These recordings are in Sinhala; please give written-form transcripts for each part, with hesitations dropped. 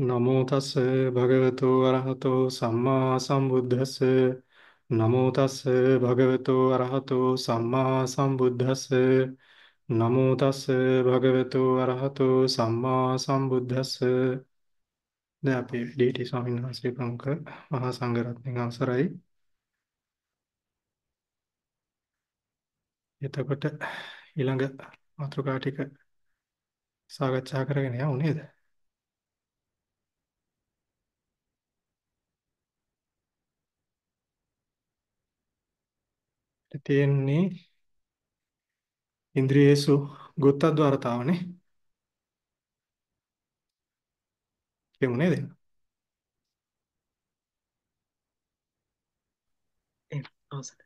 නමෝ තස්ස භගවතු අරහතෝ සම්මා සම්බුද්දස්ස නමෝ තස්ස භගවතු අරහතෝ සම්මා සම්බුද්දස්ස නමෝ තස්ස භගවතු අරහතෝ සම්මා සම්බුද්දස්ස. දැන් අපි ඩීටි ස්වාමීන් වහන්සේ ප්‍රමුඛ මහා සංඝරත්නයන් අවසරයි. එතකොට ඊළඟ මාතෘකා ටික සාකච්ඡා කරගෙන යමු නේද? තියෙන්නේ ඉන්ද්‍රියේසු ගුත්තද්වාරතාවනේ. කියමු නේද? අවසරයි.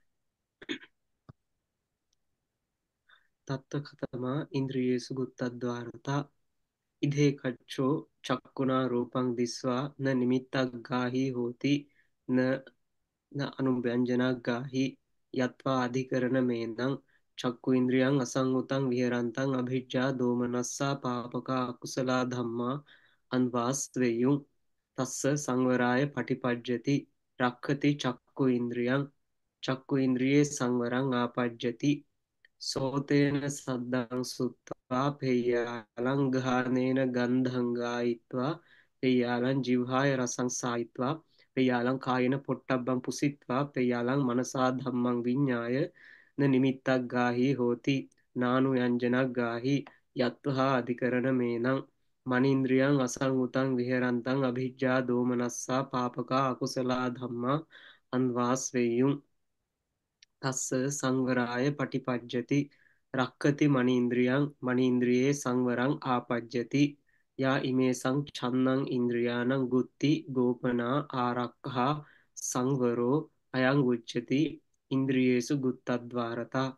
තත්ත කතමා ඉන්ද්‍රියේසු ගුත්තද්වාරතා ඉදේ කච්චෝ චක්කුණා රූපං දිස්වා න නිමිත්තක් ගාහි හෝති න අනුභ්‍යංජනක් ගාහි යත්වා අධිකරණ මේනං චක්කු ඉන්ද්‍රියං අසංගුතං විහරන්තං අභිජ්ජා දෝමනස්සා පාපකා අකුසලා ධම්මා අන්වාස්වෙයුම් තස්ස සංවරාය පටිපජ්ජති රක්ඛති චක්කු ඉන්ද්‍රියං චක්කු ඉන්ද්‍රියේ සංවරං ආපජ්ජති සෝතේන සද්දං සුත්වා පෙය්‍යාලං ගානේන ගන්ධං ගායිත්වා පෙය්‍යාලං ජිව්හාය රසං සායිත්වා පෙය්‍යාලං කායේන පොට්ටබ්බං පුසිත්වා පෙය්‍යාලං මනසා ධම්මං විඤ්ඤාය න නිමිත්තක් ගාහි හෝති නානු යංජනක් ගාහි යත්වා අධිකරණ මේනං මනීන්ද්‍රියං අසංගුතං විහෙරන්තං අභිජ්ජා දෝමනස්සා පාපකා අකුසලා ධම්මා අන්වාස්වෙය්‍යුම් තස්ස සංවරාය පටිපජ්ජති රක්ඛති මනීන්ද්‍රියං මනීන්ද්‍රියේ සංවරං ආපජ්ජති යා ඉමේසං ඡන්නං ඉන්ද්‍රියාණං ගුත්ති ගෝපනා ආරක්ඛා සංවරෝ අයං උච්චති ඉන්ද්‍රියේසු ගුත්තද්වාරතා.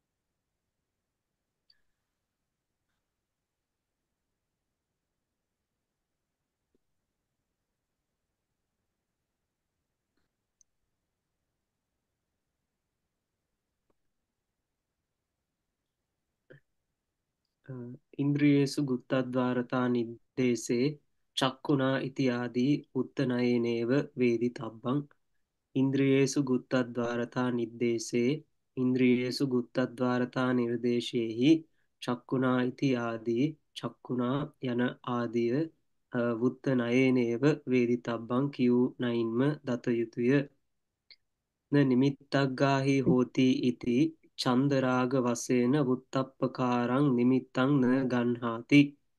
ඉන්ද්‍රියේසු ගුත්තද්වාරතා නිද්දේසේ චක්කුණා ඉතිආදී උත්තනයනේව වේදිතබ්බං ඉන්ද්‍රියේසු ගුත්තද්වාරතා නිද්දේසේ ඉන්ද්‍රියේසු ගුත්තද්වාරතා නිර්දේශයෙහි චක්කුණා ඉති ආදී චක්කුණා යන ආදිය වුත්තනයනේව වේදිතබ්බං කියූ නයින්ම දත යුතුය. න නිමිත්තක් ගාහි හෝති ඉති චන්දරාග වශයෙන් වුත්තප්පකාරං නිමිත්තං න ගන්හාති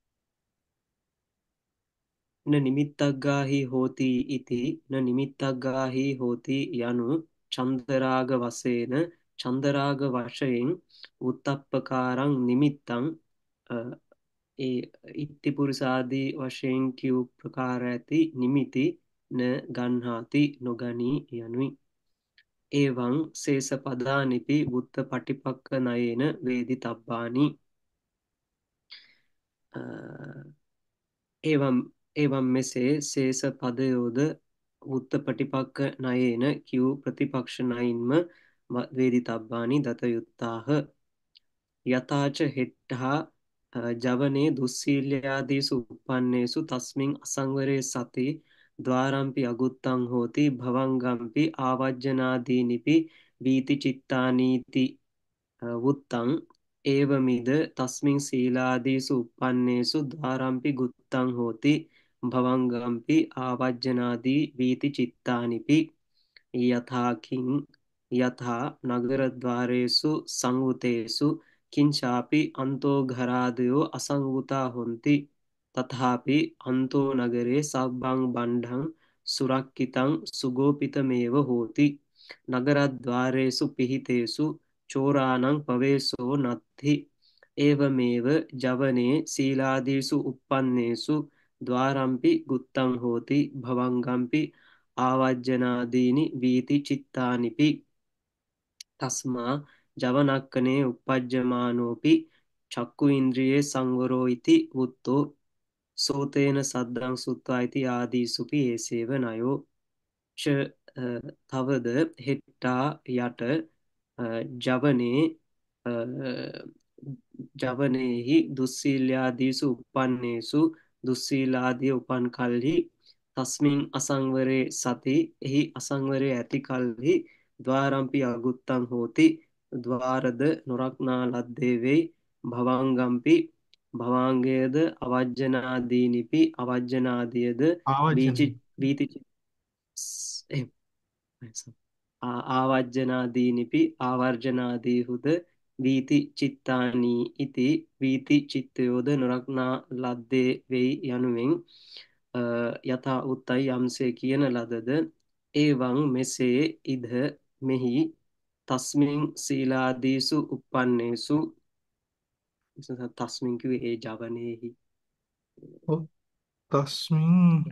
න නිමිත්තක් ගාහි හෝති ඉති න නිමිත්තක් ගාහි හෝති යනු චන්දරාග වශයෙන් චන්දරාග වශයෙන් උත්තප්පකාරං නිමිත්තං ඒ ඉත්තිපුරුසාදී වශයෙන් කියූ ප්‍රකාර ඇති නිමිති න ගන්හාති නොගනී යනුයි. ඒවං සේසපදානිපි වුත්ත පටිපක්කනයේන වේදිතබ්බානි. එවම් මෙසේ සේස පදයෝද වුත්ත පටිපක්ක නයේන කියූ ප්‍රතිපක්ෂ නයින්ම වේදිතබ්බානි දත යුත්තාහ. යථාච හෙට්ඨා ජවනේ දුස්සීල්‍යාදීසු උප්පන්නේසු තස්මින් අසංවරේ සති ද්වාරම්පි අගුත්තං හෝති භවංගම්පි ආවජ්ජනාදීනිපි වීතිචිත්තානීති වුත්තං ඒවමිද තස්මින් සීලාදීසු උප්පන්නේසු ද්වාරම්පි ගුත්තං හෝති භවංගම්පි ආවජ්ජනාදී වීතිචිත්තානිපි යථාකින් යථා නගරද්වාරේසු සංවුතේසු කිංචාපි අන්තෝඝරාදයෝ අසංවුතා හොන්ති තථාපි අන්තෝ නගරේ සබ්බං බණ්ඩං සුරක්කිතං සුගෝපිතමේව හෝති නගරද්වාරේසු පිහිතේසු චෝරාණං පවේසෝ නත්ථි ඒවමේව ජවනේ සීලාදීසු උප්පන්නේසු ද්වාරම්පි ගුත්තං හෝති භවංගම්පි ආවජ්ජනාදීනි වීති චිත්තානිපි තස්මා ජවනක්කනේ උපජ්ජමානෝපි චක්කු ඉන්ද්‍රියේ සංවරෝ ඉති වුත්තෝ සෝතේන සද්දං සුත්වා ඉති ආදීසුපි ඒසේව නයෝ ච තවද හෙට්ටා යට ජවනේ ජවනයෙහි දුස්සීල්‍යාදීසු උප්පන්නේසු දුස්සීලාදිය උපන් කල්හි තස්මින් අසංවරේ සති එහි අසංවරය ඇති කල්හි ද්වාරම්පි අගුත්තං හෝති ද්වාරද නොරක්නා ලද්දේ වෙයි භවංගම්පි භවාංගයද අවජ්ජනාදීනිපි අවජ්ජනාදියද ආවජ්ජනය. වීති ආවජ්ජනාදීනිපි ආවර්ජනාදීහුද වීති චිත්තානී ඉති වීති චිත්තයෝද නොරක්නා ලද්දේ වෙයි යනුවෙන් යථා උත්තයි යම්සේ කියන ලදද ඒවං මෙසේ ඉද මෙහි තස්මින් සීලාදීසු උපන්නේසු තස්මින් කිව්වේ ඒ ජවනයේහි ඔව්. තස්මින්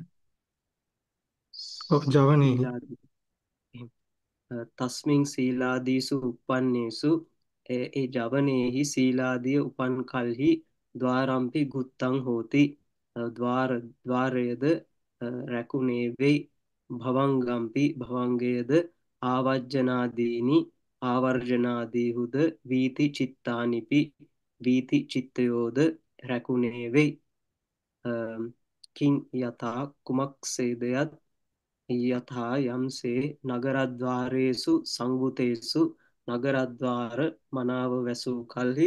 ඔව් ජවනේහි. සීලාදී තස්මින් සීලාදීසු උපන්නේසු ඒ ජවනයෙහි සීලාදිය උපන් කල්හි ද්වාරම්පි ගුත්තං හෝති ද්වාරයද රැකුණේ වෙයි භවංගම්පි භවංගයද ආවජ්ජනාදීනි ආවර්ජනාදීහුද වීති චිත්තානිපි වීති චිත්තයෝද රැකුණේ වෙයි කින් යතා කුමක්සේදයත් යථා යම්සේ නගරද්වාරේසු සංවුතේසු නගරද්වාර මනාව වැසූ කල්හි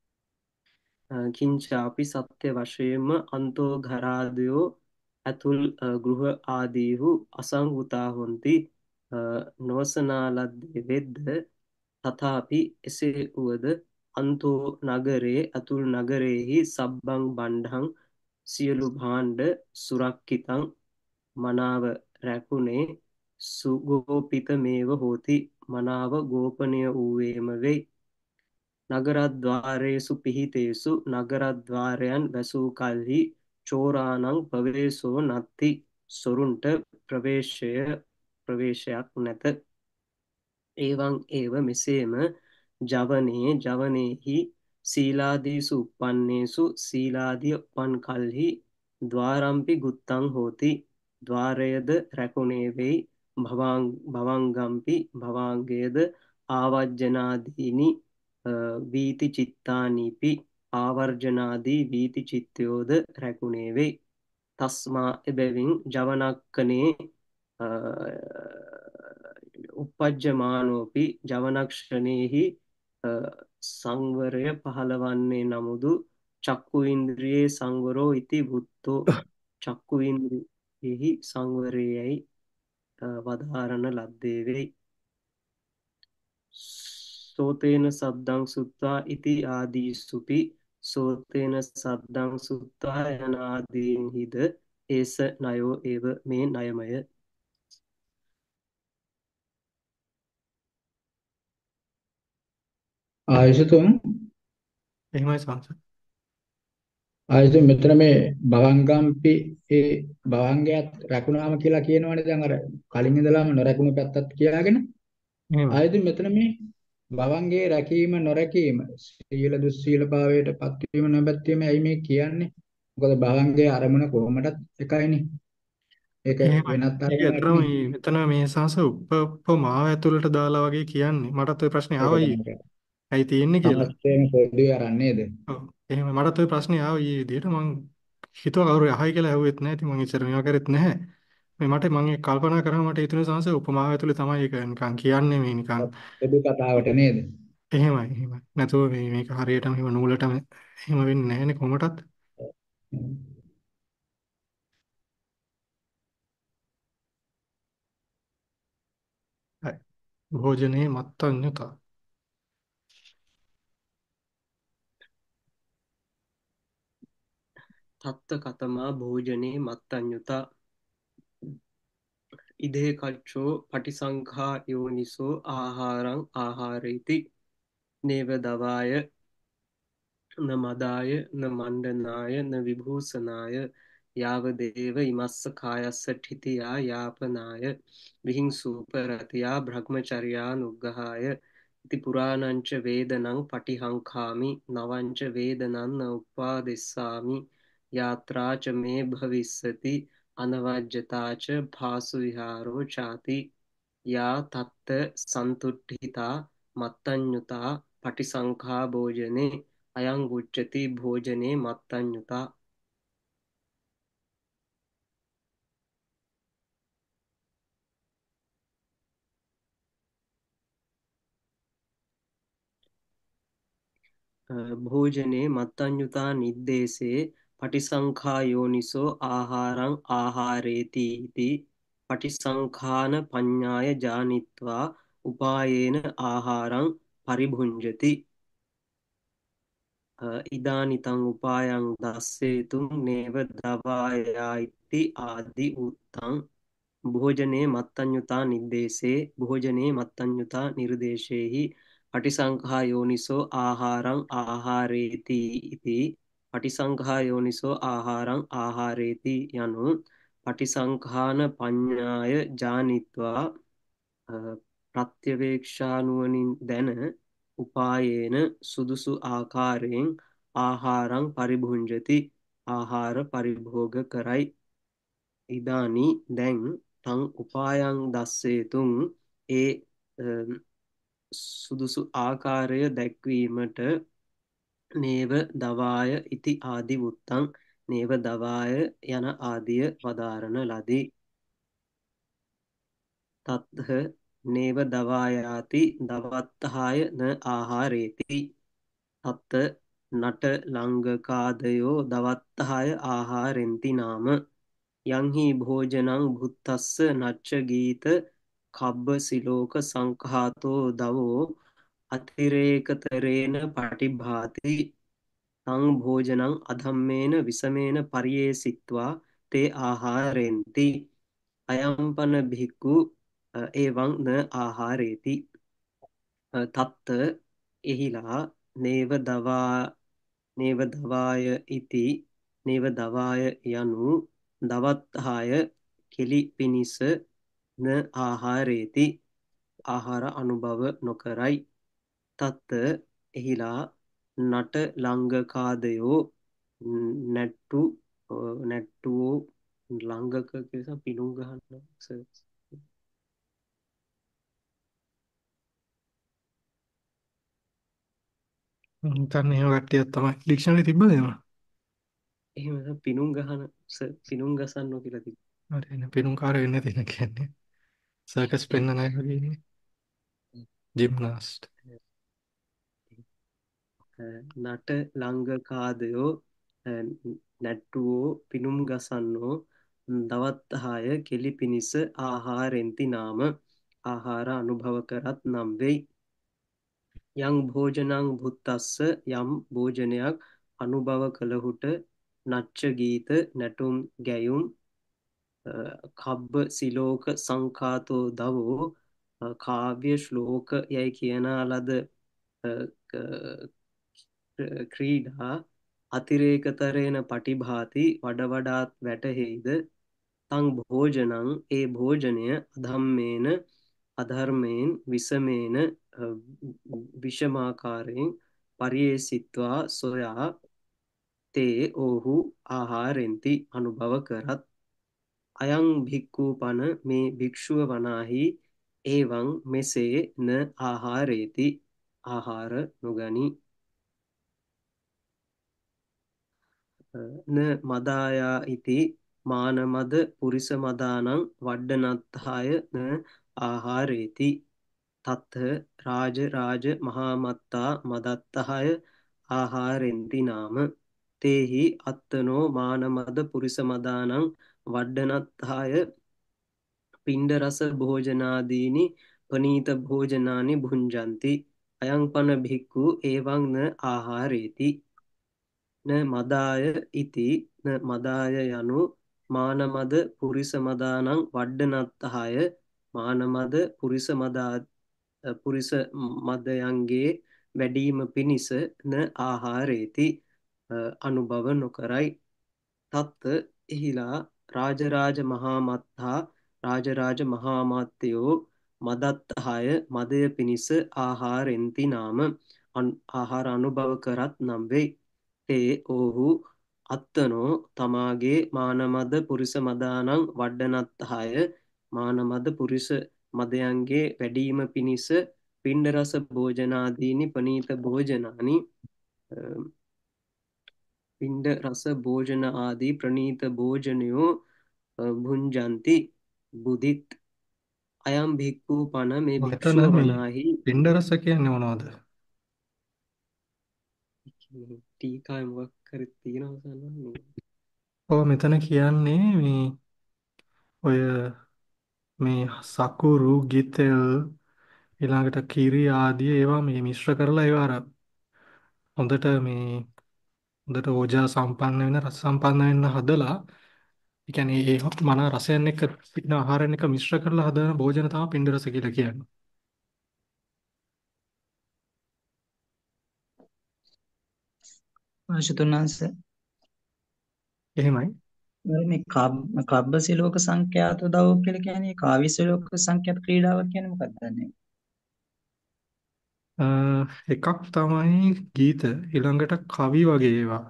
කිංචාපි සත්‍ය වශයෙන්ම අන්තෝඝරාදයෝ ඇතුල් ගෘහ ආදීහු අසංවුතා හොන්ති නොවසනාලද්දේ වෙද්ද තථාපි එසේ වුවද අන්තෝ නගරේ ඇතුල් නගරයෙහි සබ්බං බණ්ඩං සියලු භාණ්ඩ සුරක්කිතං මනාව රැකුණේ සුගෝපිතමේව හෝති මනාව ගෝපනය වූවේම වෙයි නගරද්වාරේසු පිහිතේසු නගරද්වාරයන් වැසූ කල්හි චෝරානං ප්‍රවේශෝ නත්ති සොරුන්ට ප්‍රවේශයක් නැත ඒවං ඒව මෙසේම ජවනයෙහි සීලාදීසු උපන්නේසු සීලාදිය උපන් කල්හි ද්වාරම්පි ගුත්තං හෝති ද්වාරයද රැකුණේ වෙයි භවංගම්පි භවාංගයද ආවජ්ජනාදීනි වීති චිත්තානීපි ආවර්ජනාදී වීති චිත්තයෝද රැකුණේ වෙයි තස්මා එබැවින් ජවනක්කනේ උපජ්ජමානෝපි ජවනක්ෂණයෙහි සංවරය පහළවන්නේ නමුදු චක්කු ඉන්ද්‍රියේ සංවරෝ ඉති බුද්ධෝ චක්කු ඉන්ද්‍රියෙහි සංවරයයි වදාරණ ලද්දේ වෙයි සෝතේන සද්දං සුත්වා ඉති ආදීසුපි සෝතේන සද්දං සුත්වා යනාදීන්හිද ඒස නයෝ ඒව මේ නයමය ආයසතුන් එහෙමයි සංස. ආයසතුන් මෙතන මේ භවංගම්පි ඒ භවංගයත් රැකුණාම කියලා කියනවනේ දැන් අර කලින් ඉඳලාම නොරැකුණු පැත්තත් කියාගෙන එහෙමයි. ආයසතුන් මෙතන මේ භවංගයේ රැකීම නොරැකීම සීල දුස්සීල භාවයට පත්වීම නොපැත්වීම ඇයි මේ කියන්නේ මොකද භවංගයේ අරමුණ කොහොමදත් එකයිනේ ඒක එහෙමයි. වෙනත් ඒක අරමුණක් ඇත්තටම නේ මෙතන මේ සංස උපමාව ඇතුළට දාලා වගේ කියන්නේ. මටත් ওই ප්‍රශ්නේ ඒක ආවා ඊයේ. තමයි ඇයි තියෙන්නේ කියලා. සමස්තයෙන් පොදුවේ අරන් නේද ඔව්. එහෙමයි. මටත් ওই ප්‍රශ්නේ ආවා ඊයේ විදිහට. මං හිතුවා කවුරු අහයි කියලා ඇහුවෙත් නැහැ. ඉතින් මං ඉස්සර මේවා කරෙත් නැහැ. මම ඒක කල්පනා කරාම මට හිතුනේ සංස උපමාව ඇතුළේ තමයි ඒක නිකන් කියන්නේ මේ නිකන්. පොදු කතාවට නේද එහෙමයි. එහෙමයි. නැතුව මේක හරියටම එහෙම නූලටම එහෙම වෙන්නේ නැහැනේ කොහොමටත්. හරි. භෝජනේ මත්ඤ්‍යතා. තත්ත කතමා භෝජනේ මත්තඤ්ඤුතා ඉදේ කච්චෝ පටිසංඛා යෝනිසෝ ආහාරං ආහාරේති නේව දවාය න මදාය න මණ්ඩනාය න විභූෂනාය යාවදේව ඉමස්ස කායස්ස ඨිතියා යාපනාය විහිංසූප රතියා බ්‍රහ්මචර්යා නුග්ගහාය ඉති පුරාණංච වේදනං පටිහංකාමි නවංච වේදනං න උප්පාදෙස්සාමි යාත්‍රා ච මේ භවිස්සති අනවජ්‍යතා ච භාසු විහාරෝ චාති යා තත්ත සන්තුට්ඨිතා මත්තඤ්ඤුතා පටිසංඛා භෝජනේ අයං උච්චති භෝජනේ මත්තඤ්ඤුතා භෝජනේ මත්තඤ්ඤුතා නිද්දේසේ පටිසංඛා යෝනිසෝ ආහාරං ආහාරේති ඉති පටිසංඛාන පඤ්ඤාය ජානිත්වා උපායේන ආහාරං පරිභුඤ්ජති ඉදානිතං උපායං දස්සේතුං නේව දවායායිති ආදි උත්තං භෝජනේ මත්තඤ්ඤුතා නිද්දේසේ භෝජනේ මත්තඤ්ඤුතා නිර්දේශේහි පටිසංඛා යෝනිසෝ ආහාරං ආහාරේති ඉති පටිසංඛා යෝනිසෝ ආහාරං ආහාරේති යනු පටිසංඛාන පඤ්ඤාය ජානිත්වා ප්‍රත්‍යවේක්ෂානුවණින් දැන උපායේන සුදුසු ආකාරයෙන් ආහාරං පරිභුංජති ආහාර පරිභෝග කරයි ඉදානි දැන් තං උපායං දස්සේතුන් ඒ සුදුසු ආකාරය දැක්වීමට නේව දවාය ඉති ආදි වුත්තං නේව දවාය යන ආදිය වදාරන ලදී තත්හ නේව දවායාති දවත්තහාය න ආහාරේති තත්ත නට ලංගකාදයෝ දවත්තහාය ආහාරෙන්ති නාම යංහි භෝජනං භුත්තස්ස නච්ච ගීත කබ්බ සිලෝක සංඛාතෝ දවෝ අතිරේකතරේන පටිභාති තං භෝජනං අධම්මේන විසමේන පරියේසිත්වා තේ ආහාරෙන්ති අයම්පන භික්ඛු එවං න ආහාරේති තත්ත එහිලා නේව දවාය ඉති නේව දවාය යනු දවත්හාය කෙලි පිණිස න ආහාරේති ආහාර අනුභව නොකරයි තත්ත එහිලා නට ලංගකාදයෝ නැට්ටුවෝ ලංගක කියලා පිණුම් ගහන්න තන්න එහෙම කට්ටියක් තමයි ඩික්ෂනරි තිබ්බද එහෙම? එහෙම පිණුම් ගහන පිණුම් ගසන්නෝ කියලා තිබ්බා. හරි එන පෙනුම් කාර වෙන්න තියෙන කියන්නේ සර්කස් පෙන්නන අය වගේ ඉන්නේ. ජිම්නාස්ට්. නට ලංගකාදයෝ නැට්ටුවෝ පිණුම් ගසන්නෝ දවත්තහාය කෙලි පිණිස ආහාරෙන්ති නාම ආහාර අනුභව කරත් නම් වෙයි යං භෝජනං භුත්තස්ස යම් භෝජනයක් අනුභව කළහුට නච්ච ගීත නැටුම් ගැයුම් කබ්බ සිලෝක සංඛාතෝ දවෝ කාව්‍ය ශ්ලෝක යැයි කියනා ලද ක්‍රීඩා අතිරේකතරේන පටිභාති වඩ වඩාත් වැටහෙයිද තං භෝජනං ඒ භෝජනය අධම්මේන අධර්මයෙන් විසමේන විෂමාකාරයෙන් පරියේසිත්වා සොයා තේ ඔහු ආහාරෙන්ති අනුභව කරත් අයං භික්ඛූ පන මේ භික්ෂුව වනාහි ඒවං මෙසේ න ආහාරේති ආහාර නොගනි න මදායා ඉති මානමද පුරිස මදානං වඩ්ඩනත්හාය න ආහාරේති තත්හ රාජ රාජ මහාමත්තා මදත්තහාය ආහාරෙන්ති නාම තේහි අත්තනෝ මානමද පුරිස මදානං වඩ්ඩනත්හාය පිණ්ඩ රස භෝජනාදීනි පනීත භෝජනානි භුංජන්ති අයං පන භික්ඛු ඒවං න ආහාරේති න මදාය ඉති න මදාය යනු මානමද පුරිස මදානං වඩ්ඩනත්තහාය මානමද පුරිස මදයන්ගේ වැඩීම පිණිස න ආහාරේති අනුභව නොකරයි තත්ත එහිලා රාජරාජ මහාමත්හා රාජරාජ මහාමාත්‍යයෝ මදත්තහාය මදය පිණිස ආහාරෙන්ති නාම ආහාර අනුභව කරත් නම් වෙයි තේ ඔහු අත්තනෝ තමාගේ මානමද පුරිස මදානං වඩ්ඩනත්තහාය මානමද පුරිස මදයන්ගේ වැඩීම පිණිස පිණ්ඩ රස භෝජනාදීනි පනීත භෝජනානි පිණ්ඩ රස භෝජන ආදී ප්‍රනීත භෝජනයෝ භුංජන්ති බුදිත් අයම් භික්ඛූ පන මේ එතන භික්ෂුව මේ වනාහි පින්ඩ රස කියන්නේ මොනවද? ටීකාය මොකක් කර තියෙනවසන්න ඔව් මෙතන කියන්නේ ඔය මේ සකුරු ගිතෙල් ඊළඟට කිරි ආදී ඒවා මිශ්‍ර කරලා ඒවා අර හොඳට හොඳට ඕජා සම්පන්න වෙන රස සම්පන්න වෙන්න හදලා ඒ කියන්නේ ඒ මන රසයන් එක්ක පිටින ආහාරයන් එක්ක මිශ්‍ර කරලා හදන භෝජන තමයි පින්ඩ රස කියලා කියන්නේ. ආශුතුන්වන්ස එහෙමයි. මේ කබ්බ සිලෝක සංඛ්‍යාත දවෝ කියලා කියන්නේ කාව්‍ය සිලෝක සංඛ්‍යාත ක්‍රීඩාවක් කියන්නේ මොකක්ද දන්නේ? අ, එකක් තමයි ගීත ඊළඟට කවි වගේ ඒවා.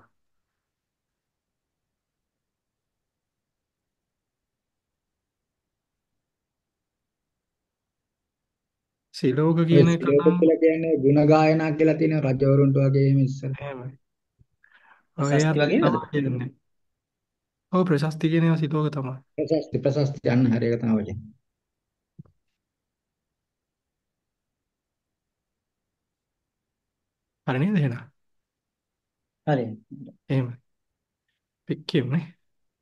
සිලෝක ඔය කියන එක සිලෝක නම් කියලා කියන්නේ ගුණ ගායනා කියලා තියෙන රජවරුන්ට වගේ එහෙම ඉස්සර. එහෙමයි. ඔය ප්‍රශස්ති අර්ථය වගේද? තමයි කියන්නේ. ඔව් ප්‍රශස්ති කියන ඒවා සිලෝක තමයි. ප්‍රශස්ති යන්න හරි ඒක තමයි වචනේ. හරි නේද එහෙනම්? හරි. එහෙමයි. කියමුනේ.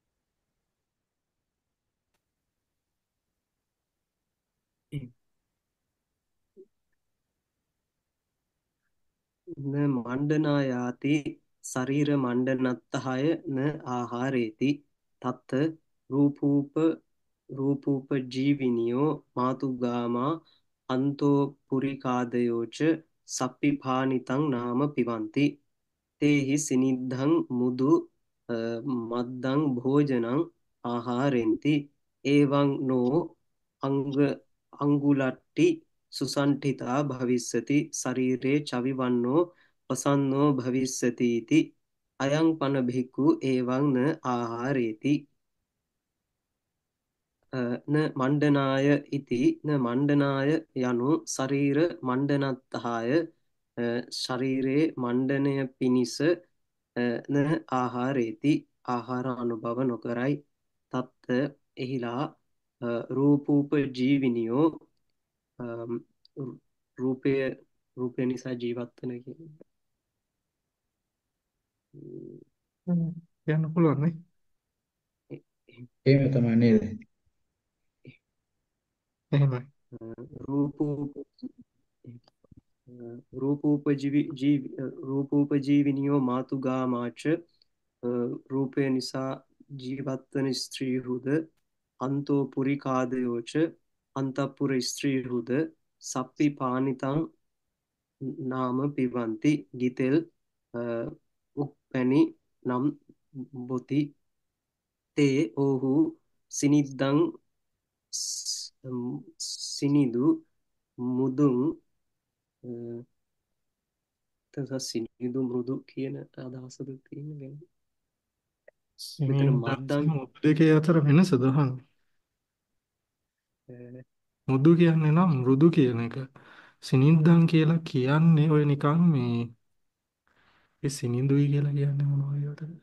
න මණ්ඩනායාති ශරීර මණ්ඩනත්තහය න ආහාරේති තත්ත රූපූප රූපූපජීවිනියෝ මාතුගාමා අන්තෝ පුරිකාදයෝච සප්පිපානිතං නාම පිබන්ති තේහි සිනිද්ධං මුදු මද්දං භෝජනං ආහාරෙන්ති ඒවං නෝ අංග අංගුලට්ටි සුසන්ඨිතා භවිස්සති ශරීරේ චවිවන්නෝ පසන්නෝ භවිස්සති ඉති අයං පන භික්ඛු ඒවං න ආහාරේති න මණ්ඩනාය ඉති න මණ්ඩනාය යනු ශරීර මණ්ඩනත්හාය ශරීරයේ මණ්ඩනය පිණිස න ආහාරේති ආහාර අනුභව නොකරයි තත්ත එහිලා රූපූපජීවිනියෝ රූපය රූපය නිසා ජීවත්වන කියන්න පුළුවන් නේ. එහෙම තමයි නේද? එහෙමයි. රූපූපජීවිනියෝ මාතුගාමාච රූපය නිසා ජීවත්වන ස්ත්‍රීහුද අන්තෝ පුරිකාදයෝච අන්තපුර ස්ත්‍රීහුද සප්පි පානිතං නාම පිබන්ති ගිතෙල් උප්පැණි නම් බොති තේ ඔහු සිනිද්දං සිනිදු මුදුන් සිනිදු මෘදු කියන අදහසද තියෙන ගැන මෙතන මද්දං මුදු දෙකේ අතර වෙනස දහන්. මුදු කියන්නේ නම් මෘදු කියන එක. සිනින්දන් කියලා කියන්නේ ඔය නිකන් ඒ සිනිඳුයි කියලා කියන්නේ මොනවා වගේද?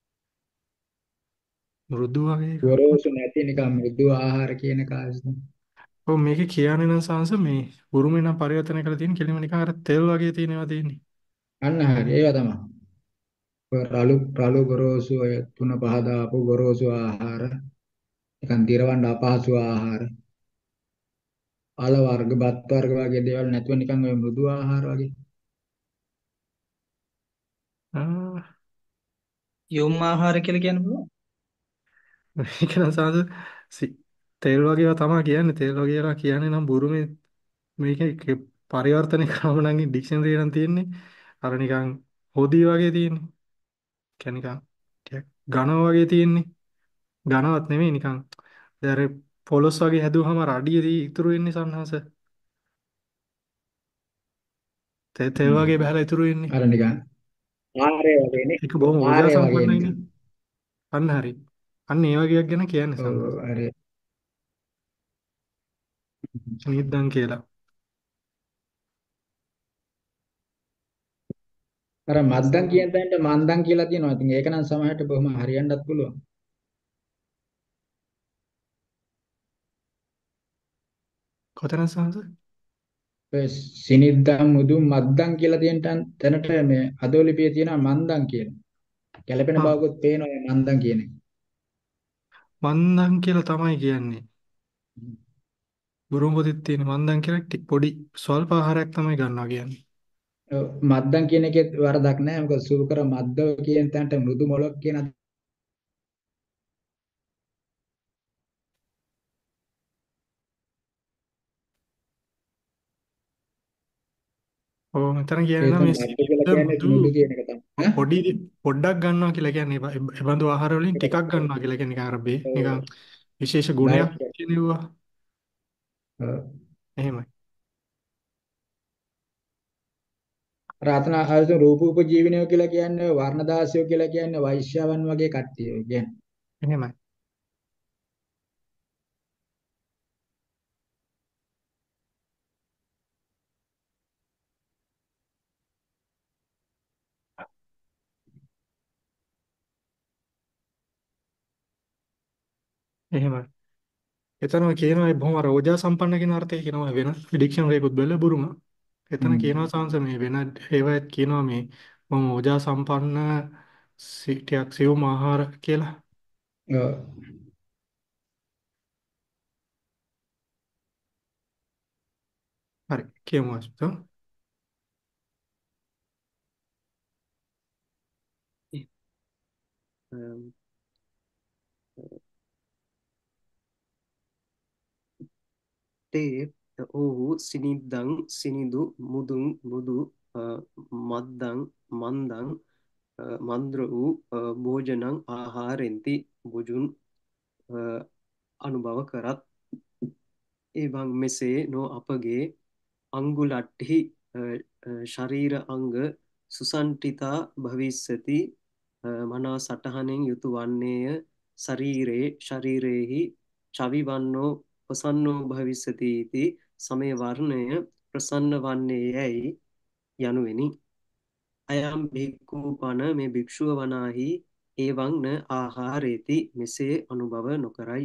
මෘදු වගේ එකක්. ගොරෝසු නැති නිකන් මෘදු ආහාර කියන කාලෙ. ඔව් මේකේ කියන්නේ නම් සංස මේ උරුමේ නම් පරිවර්තනය කරලා තියෙන කෙලිම නිකන් අර තෙල් වගේ තියෙනවා තියෙන්නේ. අන්න හරි ඒවා තමයි. ඔය රළු ගොරෝසු ඔය තුන පහ දාපු ගොරෝසු ආහාර නිකන් දිරවන්න අපහසු ආහාර ආල වර්ග බත් වර්ග වගේ දේවල් නැතුව නිකන් ඔය මෘදු ආහාර වගේ. ආ යොම් ආහාර කියලා කියන්න පුළුවන්. මේක නම් සංස තෙල් වගේ ඒවා තමයි කියන්නේ. තෙල් වගේ ඒවා කියන්නේ නම් බුරුමේ මේකේ පරිවර්තනය කරාම නම් ඩික්ෂනරි එකක් තියෙන්නේ. අර නිකන් හොදි වගේ තියෙන්නේ. කියන්නේ නිකන් ටිකක් ඝන වගේ තියෙන්නේ. ඝනවත් නෙමෙයි නිකන්. දැන් අර පොලොස් වගේ හැදුවම අර අඩියදී ඉතුරු වෙන්නේ සන්නහස. තෙල් හ්ම්. වගේ බහලා ඉතුරු වෙන්නේ. අර නිකන් ආහාරය වගේනේ. ඒක බොහොම ඕජා ආහාරය වගේ සම්පන්නයිනේ. නිකන්. අන්න හරි. අන්න ඒ වගේ එකක් ගැන කියන්නේ සන්නහස. ඔව් හරි. නිද්දන් කියලා. අර මද්දන් කියන තැනට මන්දන් කියලා තියෙනවා. ඉතින් ඒක නම් සමහරට බොහොම හරියන්නත් පුළුවන්. කොතන සංස? ඔය සිනිද්දම් මුදුන් මද්දම් කියලා තියෙන තැනට මේ අදෝලිපියේ තියෙනවා මන්දම් කියන. ගැළපෙන ආ බවකුත් පේනවා මේ මන්දම් කියන එක. මන්දන් කියලා තමයි කියන්නේ. හ්ම්. බුරුම පොතේ තියෙන මන්දන් කියලා පොඩි ස්වල්ප ආහාරයක් තමයි ගන්නවා කියන්නේ. ඔව් මද්දම් කියන එකේ වරදක් නැහැ. මොකද සූකර මද්දව කියන තැනට මෘදු මොලොක් කියන ඔව් මෙතන කියන්නේ නම් එතන මේ මද්ද කියලා සිනිද්ද කියන්නේ මෘදු මෘදු කියන එක තමයි. ඈ පොඩි පොඩ්ඩක් ගන්නවා කියලා කියන්නේ ඒ බඳු ආහාර වලින් ඒක ටිකක් තමයි. ගන්නවා කියලා කියන්නේ නිකන් අර නිකන් ඔව් විශේෂ ගුණයක් ඩයට් එක. කියනවා. ඔව්. එහෙමයි. රාතන ආයත රූප උපජීවනය කියලා කියන්නේ වර්ණදාසයෝ කියලා කියන්නේ වෛශ්‍යයන් වගේ කට්ටිය කියන්නේ. එහෙමයි. එහෙමයි. එතන කියනවා බොහොම අර ඕජා සම්පන්න කියන අර්ථය කියනවා වෙන ඩික්ෂනරි එකකුත් බැලුවා බුරුම. එතන හ්ම්. කියනවා සංස මේ වෙන ඒවත් කියනවා මේ බොහොම ඕජා සම්පන්න ටිකක් සියුම් ආහාර කියලා. ඔව්. හරි කියමු අස්තෝ. අම්, තේ ඔහු සිනිද්දං සිනිදු මුදුන් මුදු මද්දං මන්දං මන්ද්‍ර වූ භෝජනං ආහාරෙන්ති බුජුන් අනුභව කරත් එවන් මෙසේ නො අපගේ අංගුලට්හි ශරීර අංග සුසන්ටිතා භවිස්සති මනා සටහනෙන් යුතු වන්නේය ශරීරේ ශරීරයෙහි චවිවන්නෝ ප්‍රසන්නෝ භවිස්සති ඉති සමය වර්ණය ප්‍රසන්න වන්නේ යැයි යනුවෙනි. අයම් භික්ඛූපන මේ භික්ෂුව වනාහි ඒවං න ආහාරේති මෙසේ අනුභව නොකරයි.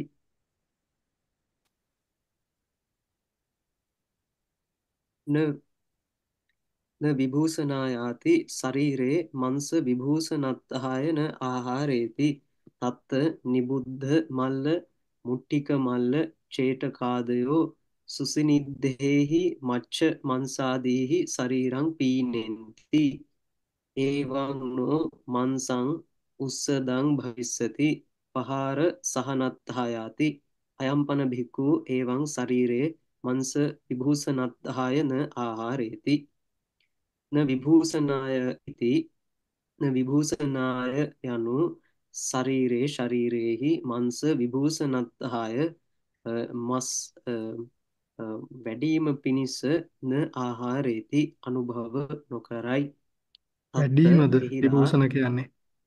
න න විභූෂනායාති ශරීරේ මංස විභූෂණත්හාය න ආහාරේති තත්ත නිබුද්ධ මල්ල මුට්ටික මල්ල චේටකාදයෝ සුසිනිද්දෙහි මච්ච මංසාදීහි ශරීරං පීනෙන්ති ඒවං නෝ මන්සං උස්සදං භවිස්සති පහාර සහනත්හායාති අයම්පන භික්ඛු ඒවං ශරීරේ මංස විභූෂණත්හාය න ආහාරේති න විභූෂනාය ඉති න විභූෂනාය යනු ශරීරේ ශරීරයෙහි මංස විභූෂණත්හාය මස් වැඩීම පිණිස න ආහාරේති අනුභව නොකරයි. තත්ත වැඩිමද එහිලා විභූෂණ කියන්නේ.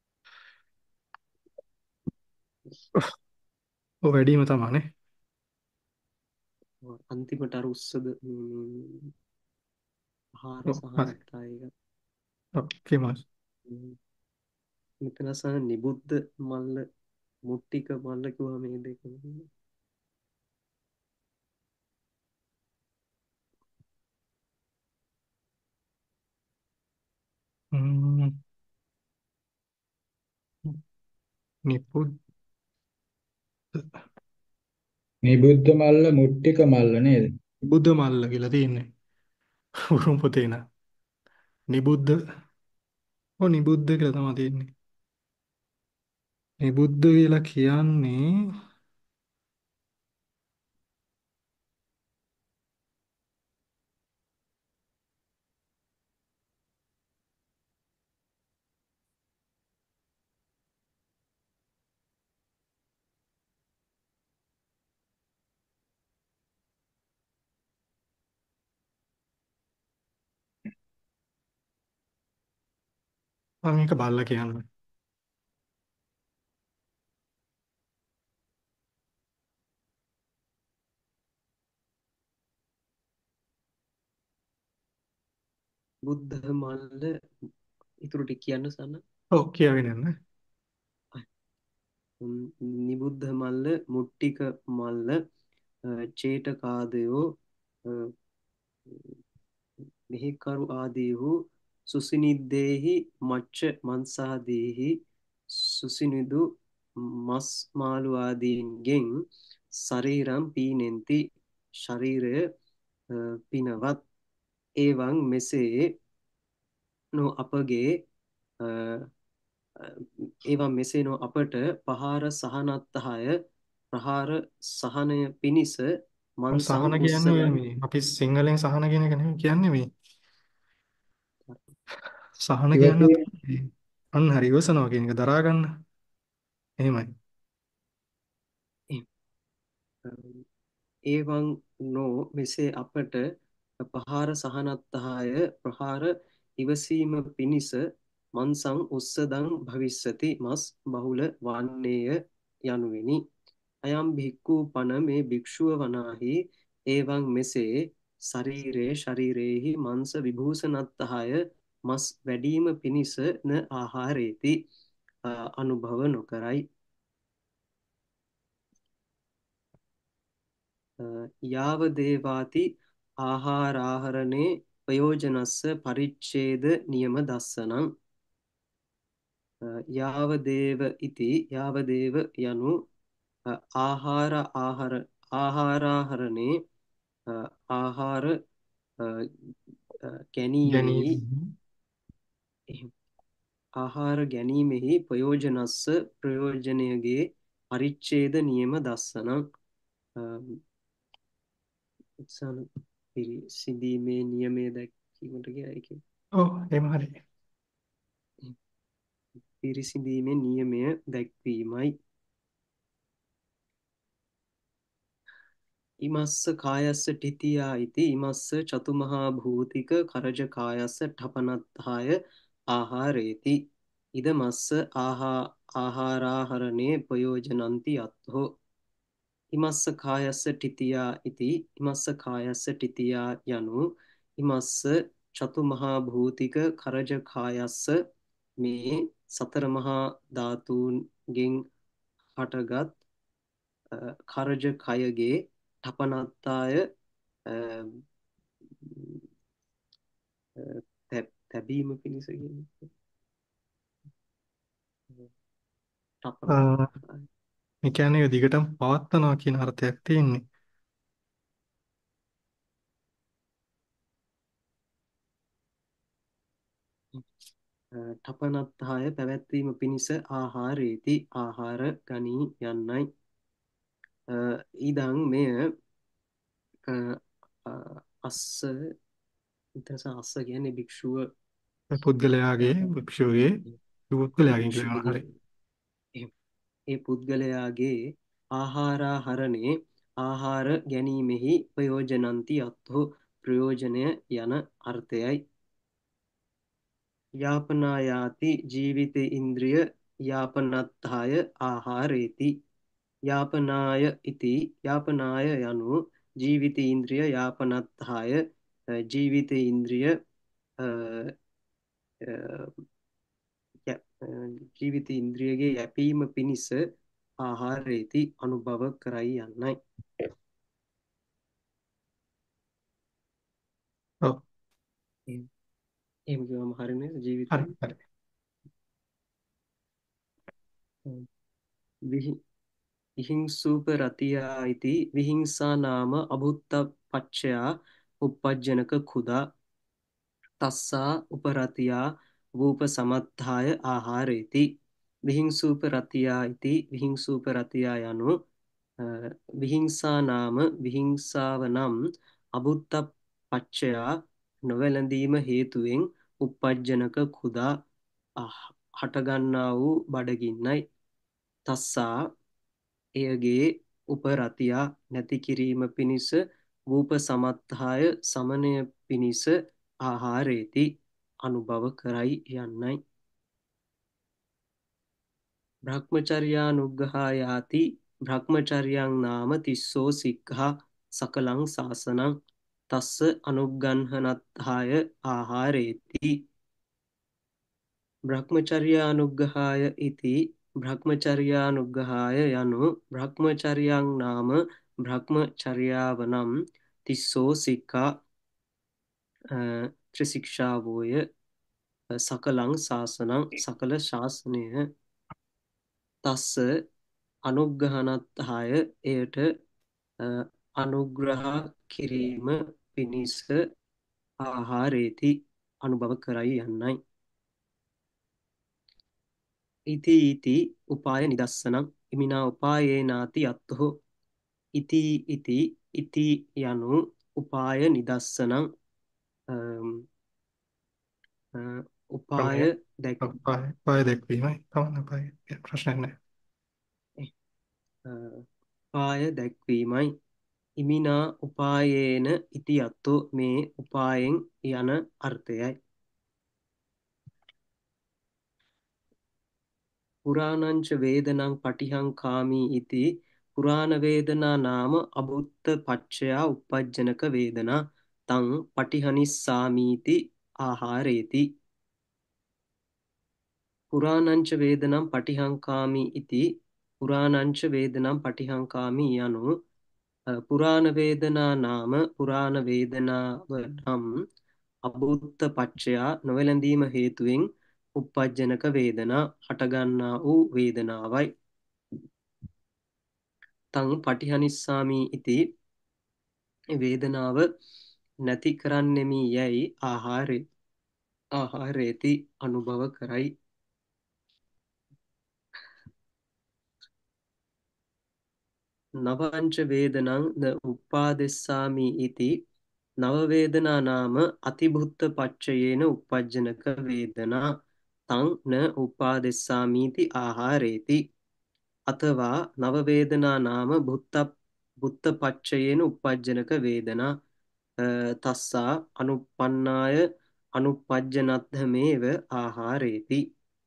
ඔව් වැඩිම තමයිනේ. අන්තිමට අර උස්සද ආහාර ඔව් හරි. සහනත්තාය එක ඔව් කියමු. මෙතන සහ නිබුද්ධ මල්ල මුට්ටික මල්ල කිව්වම මේ දෙක නිපුත් නිබුද්ධ මල්ල මුට්ටික මල්ල නේද? බුද්ධ මල්ල කියලා තියෙන්නේ. උරුම පොතේ නා. නිබුද්ධ නිබුද්ධ කියලා තමයි තියෙන්නේ. නිබුද්ධ කියලා කියන්නේ මම මේක බල්ලා කියන්නේ. බුද්ධ මල්ල ඉතුරු ටික කියන්න සන්න. ඔව් කියවෙන්නේ නැහැ. නිබුද්ධ මල්ල මුට්ටික මල්ල චේටකාදයෝ මෙහෙකරු ආදීහු සුසිනිද්දේහි මච්ච මන්සාදීහි සුසිනිදු මස් මාළු ආදීන්ගෙන් ශරීරම් පීනෙන්ති ශරීරය පිනවත් එවං මෙසේ නො අපගේ එවං මෙසේ නො අපට පහාර සහනත්තහය ප්‍රහාර සහනය පිණිස මන්සං සහන කියන්නේ ඔය උස්සදන් මේ අපි සිංහලෙන් සහන කියන එක නෙමෙයි කියන්නේ මේ. සහන කියන්නේ ඉවසීම තමයි අන්න හරි ඉවසනවා කියන එක දරා ගන්න. එහෙමයි. ඒවං නෝ මෙසේ අපට පහාර සහනත්තහාය ප්‍රහාර ඉවසීම පිණිස මන්සං උස්සදං භවිස්සති මස් බහුල වන්නේය යනුවෙනි. අයම් භික්ඛු පන මේ භික්ෂුව වනාහි ඒවං මෙසේ ශරීරේහි මංස විභූෂණත්තහාය මස් වැඩීම පිණිස න ආහාරේති අනුභව නොකරයි. යාවදේවාති ආහාරාහරණේ ප්‍රයෝජනස්ස පරිච්ඡේද නියම දස්සනං යාවදේව ඉති යාවදේව යනු ආහාරාහරණේ ආහාර ගැනීමෙහි ගැනීම. ආහාර ගැනීමෙහි ප්‍රයෝජනස්ස ප්‍රයෝජනයගේ පරිච්ඡේද නියම දස්සනං උත්සාන පිරිසිදීමේ නියමය දැක්වීමට කියයි. ඔව් එහෙම හරි. පිරිසිදීමේ නියමය දැක්වීමයි. ඉමස්ස කායස්ස ඨිතියා ඉති ඉමස්ස චතුමහා භූතික කරජ කායස්ස ඨපනත්ථාය ආහාරේති ඉදමස්ස ආහාරාහරණේ ප්‍රයෝජනಂತಿ අත්ථෝ ඉමස්ස කායස්ස ඨිතියා ඉති ඉමස්ස කායස්ස ඨිතියා යනු ඉමස්ස චතුමහා භූතික කරජ කායස්ස මේ සතර මහා ධාතුන්ගෙන් හටගත් කරජ කයගේ ඨපනත්තාය තැබීම පිණිස ඨපනත්තාය මේ කියන්නේ ඔය දිගටම පවත්නවා කියන අර්ථයක් තියෙන්නේ. ඨපනත්තාය පැවැත්වීම පිණිස ආහාරේති ආහාර ගනී යන්නයි. ඉදං මෙය අස්ස ඉතස අස්ස කියන්නේ භික්ෂුව පුද්ගලයාගේ භික්ෂුවගේ පුද්ගලයාගෙන් කියලා භික්ෂුවගේ හරි. ඒ පුද්ගලයාගේ ආහාරාහරණේ ආහාර ගැනීමෙහි ප්‍රයෝජනಂತಿ අත්හෝ ප්‍රයෝජනය යන අර්ථයයි. යාපනායාති ජීවිත ඉන්ද්‍රිය යාපනත්තාය ආහාරේති යාපනාය ඉති යාපනාය යනු ජීවිත ඉන්ද්‍රිය යාපනත්තාය ජීවිත ඉන්ද්‍රිය ජීවිත ඉන්ද්‍රියගේ යැපීම පිණිස ආහාරේති අනුභව කරයි යන්නයි. ඔව් එහෙම කිව්වම හරිනේ ජීවිතය. හරි හරි. විහිංසූප රතියා ඉති විහිංසා නාම අභුත්තපච්චයා උප්පජ්ජනක කුදා තස්සා උපරතියා වූප සමත්ථාය ආහාරේති විහිංසූප රතියා ඉති විහිංසූප රතියා යනු විහිංසා නාම විහිංසාව නම් අභුත්තපච්චයා නොවැළඳීම හේතුවෙන් උප්පජ්ජනක කුදා හටගන්නා වූ බඩගින්නයි. තස්සා එයගේ උපරතියා නැති කිරීම පිණිස වූප සමත්හාය සමනය පිණිස ආහාරේති අනුභව කරයි යන්නයි. බ්‍රහ්මචර්යානුග්ගහායාති බ්‍රහ්මචර්යං නාම තිස්සෝ සික්ඛා සකලං සාසනං තස්ස අනුග්ගන්හනත්හාය ආහාරේති බ්‍රහ්මචර්යානුග්ගහාය ඉති බ්‍රහ්මචර්යානුග්ගහාය යනු බ්‍රහ්මචර්යං නාම බ්‍රහ්මචර්යාව නම් තිස්සෝ සික්ඛා ත්‍රිශික්ෂාවෝය සකලං ශාසනං සකල ශාසනය තස්ස අනුග්‍රහණත්හාය එයට අනුග්‍රහ කිරීම පිණිස ආහාරේති අනුභව කරයි යන්නයි. ඉති ඉති උපාය නිදස්සනං ඉමිනා උපායේනාති අත්තෝ ඉති ඉති ඉති යනු උපාය නිදස්සනං උපාය ක්‍රමය දැක් පාය දැක්වීමයි කවන්න පාය ප්‍රශ්නයක් නැහැ. උපාය දැක්වීමයි. ඉමිනා උපායේන ඉති අත්තෝ මේ උපායෙන් යන අර්ථයයි. පුරාණංච වේදනං පටිහංකාමී ඉති පුරාණ වේදනා නාම අභුත්ත පච්චයා උපජ්ජනක වේදනා තං පටිහනිස්සාමීති ආහාරේති. පුරාණංච වේදනම් පටිහංකාමී ඉති පුරාණංච වේදනම් පටිහංකාමී යනු පුරාණ වේදනා නාම පුරාණ වේදනාව නම් අභුත්ත පච්චයා නොවැළඳීම හේතුවෙන් උප්පජ්ජනක වේදනා හටගන්නා වූ වේදනාවයි. තං පටිහනිස්සාමි ඉති වේදනාව නැති කරන්නෙමි යැයි ආහාරේති අනුභව කරයි. නවංච වේදනං න උපාදෙස්සාමි ඉති නව වේදනා නාම අතිභුත්ත පච්චයේන උපජ්ජනක වේදනා තං න උපාදෙස්සාමීති ආහාරේති. අතවා නව වේදනා නාම බුත්ත පච්චයේන උපජ්ජනක වේදනා තස්සා අනුප්පන්නාය අනුපජ්ජනද්ධමේව ආහාරේති.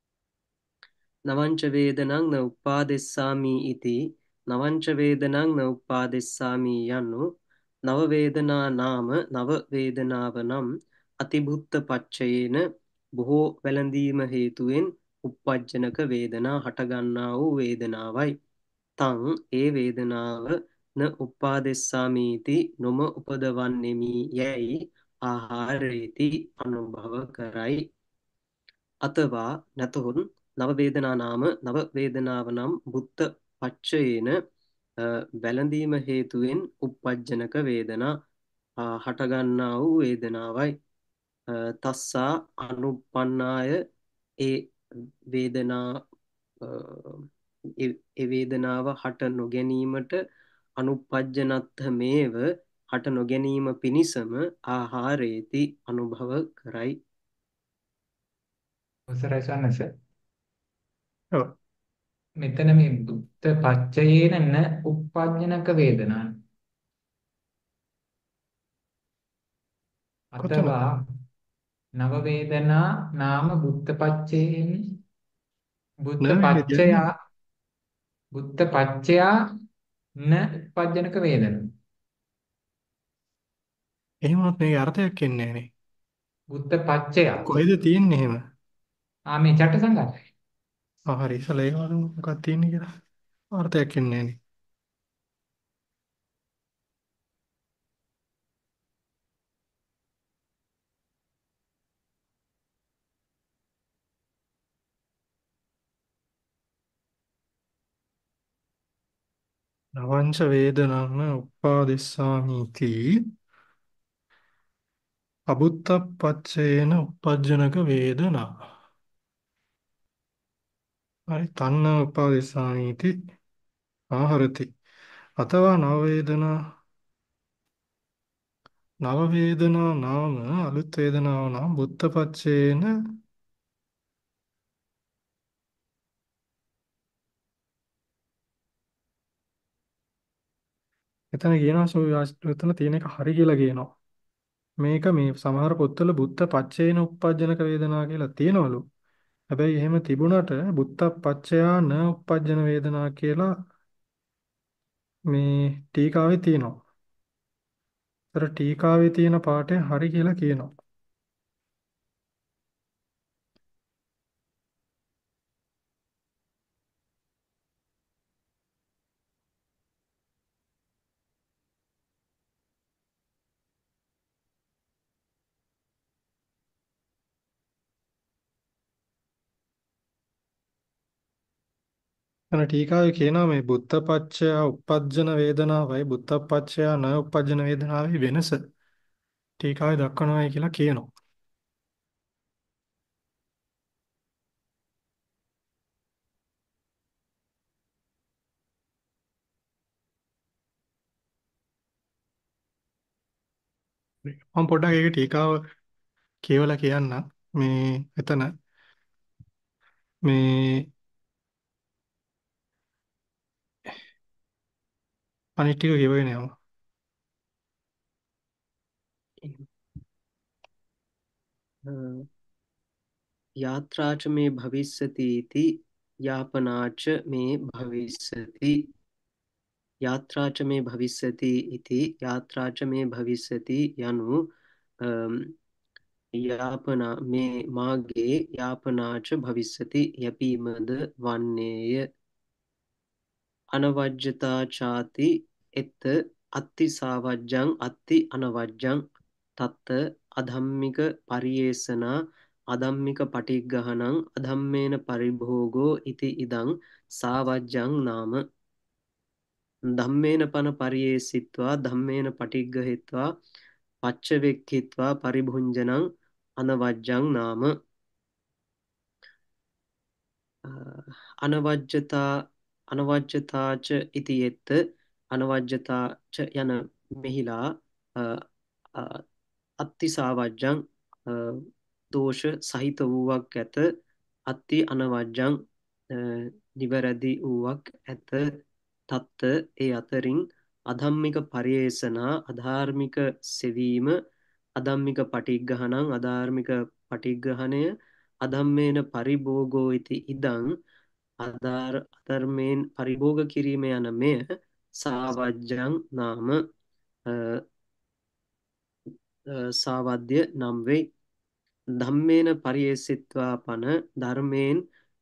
නවංච වේදනං න උපාදෙස්සාමි ඉති නවංච වේදනං න උපාදෙස්සාමි යනු නව වේදනා නාම නව වේදනාව නම් අතිභුත්ත පච්චයේන බොහෝ වැළඳීම හේතුවෙන් උප්පජ්ජනක වේදනා හටගන්නා වූ වේදනාවයි. තං ඒ වේදනාව න උපාදෙස්සාමීති නොම උපදවන්නෙමි යැයි ආහාරේති අනුභව කරයි. අතවා නැතහොත් නව වේදනා නාම නව වේදනාව නම් බුත්ත පච්චයේන වැළඳීම හේතුවෙන් උප්පජ්ජනක වේදනා හටගන්නා වූ වේදනාවයි. තස්සා අනුප්පන්නාය ඒ වේදනා ඒ වේදනාව හට නොගැනීමට අනුපජ්ජනත්ථමේව හට නොගැනීම පිණිසම ආහාරේති අනුභව කරයි. අවසරයි සන්නස. ඔව්. මෙතන මේ බුද්ධ පච්චයේන න උප්පජ්ජනක වේදනා. කොතනද? අතවා නව වේදනා නාම බුද්ධ පච්චයේන බුද්ධ නෑ කියන්නේ. පච්චයා බුද්ධ පච්චයා න උප්පජ්ජනක වේදනා. එහෙම වුණොත් මේකේ අර්ථයක් එන්නේ නැහනේ. බුද්ධ පච්චයා. කොහෙද තියෙන්නේ එහෙම? මේ චට්ට සංගාතය. හරි ඉතල ඒක වල මොකක්ද තියෙන්නේ කියලා. අර්ථයක් එන්නේ නැහනේ. නවංච වේදනං උපාදිස්සාමීති අබුත්තප්පච්චේන උපජ්ජනක වේදනා. හරි තන්න උපාදිස්සාමීති ආහරති. අතවා නව වේදනා නාම අලුත් වේදනාව නම් බුත්තපච්චේන එතන කියනවා එතන තියෙන එක හරි කියලා කියනවා. මේක මේ සමහර පොත්වල බුත්ත පච්චේන උප්පජ්ජනක වේදනා කියලා තියෙනවලු. හැබැයි එහෙම තිබුණට බුත්ත පච්චයා න උප්පජ්ජන වේදනා කියලා මේ ටීකාවේ තියෙනවා. ඒතර ටීකාවේ තියෙන පාඩේ හරි කියලා කියනවා. අන ටීකාවේ කියනවා මේ බුද්ධපච්චය උප්පජ්ජන වේදනාවයි බුද්ධපච්චය න උප්පජ්ජන වේදනාවේ වෙනස ටීකාවේ දක්වනවායි කියලා කියනවා. මම පොඩ්ඩක් ඒක ටීකාව කියවලා කියන්නම්. මේ එතන මේ අනිත් ටික කියවෙන්නේ නැහැ. यात्रा च मे भविष्यति इति यापना च मे भविष्यति यात्रा च मे भविष्यति इति यात्रा च मे भविष्यति යනු යාපනා මේ මාගේ යාපනා च භවිෂ්‍යති යැපීමද වන්නේය අනවජ්‍යතා චාති එත් අත්ති සාවජ්ජං අත්ති අනවජ්ජං තත්ත අධම්මික පරියේසනා අධම්මික පටිග්ගහනං අධම්මේන පරිභෝගෝ ඉති ඉදං සාවජ්ජං නාම ධම්මේන පන පරියේසිත්වා ධම්මේන පටිග්ගහෙත්වා පච්චවෙක්ඛිත්වා පරිභුංජනං අනවජ්ජං නාම අනවජ්‍යතා අනවජ්‍යතාච ඉති එත්ත අනවජ්‍යතාච යන මෙහිලා අත්තිසාවජ්ජං දෝෂ සහිත වූවක් ඇත අත්ති අනවජ්ජං නිවැරදි වූවක් ඇත තත්ත ඒ අතරින් අධම්මික පරියේෂනා අධාර්මික සෙවීම අධම්මික පටිග්ගහනං අධාර්මික පටිග්ගහනය අධම්මේන පරිභෝගෝ ඉති ඉදං අධර්මයෙන් පරිභෝග කිරීම යන මෙය සාවජ්ජං නාම සාවද්‍ය නම් වේ ධම්මේන පරියේසිත්වා පන ධර්මයෙන්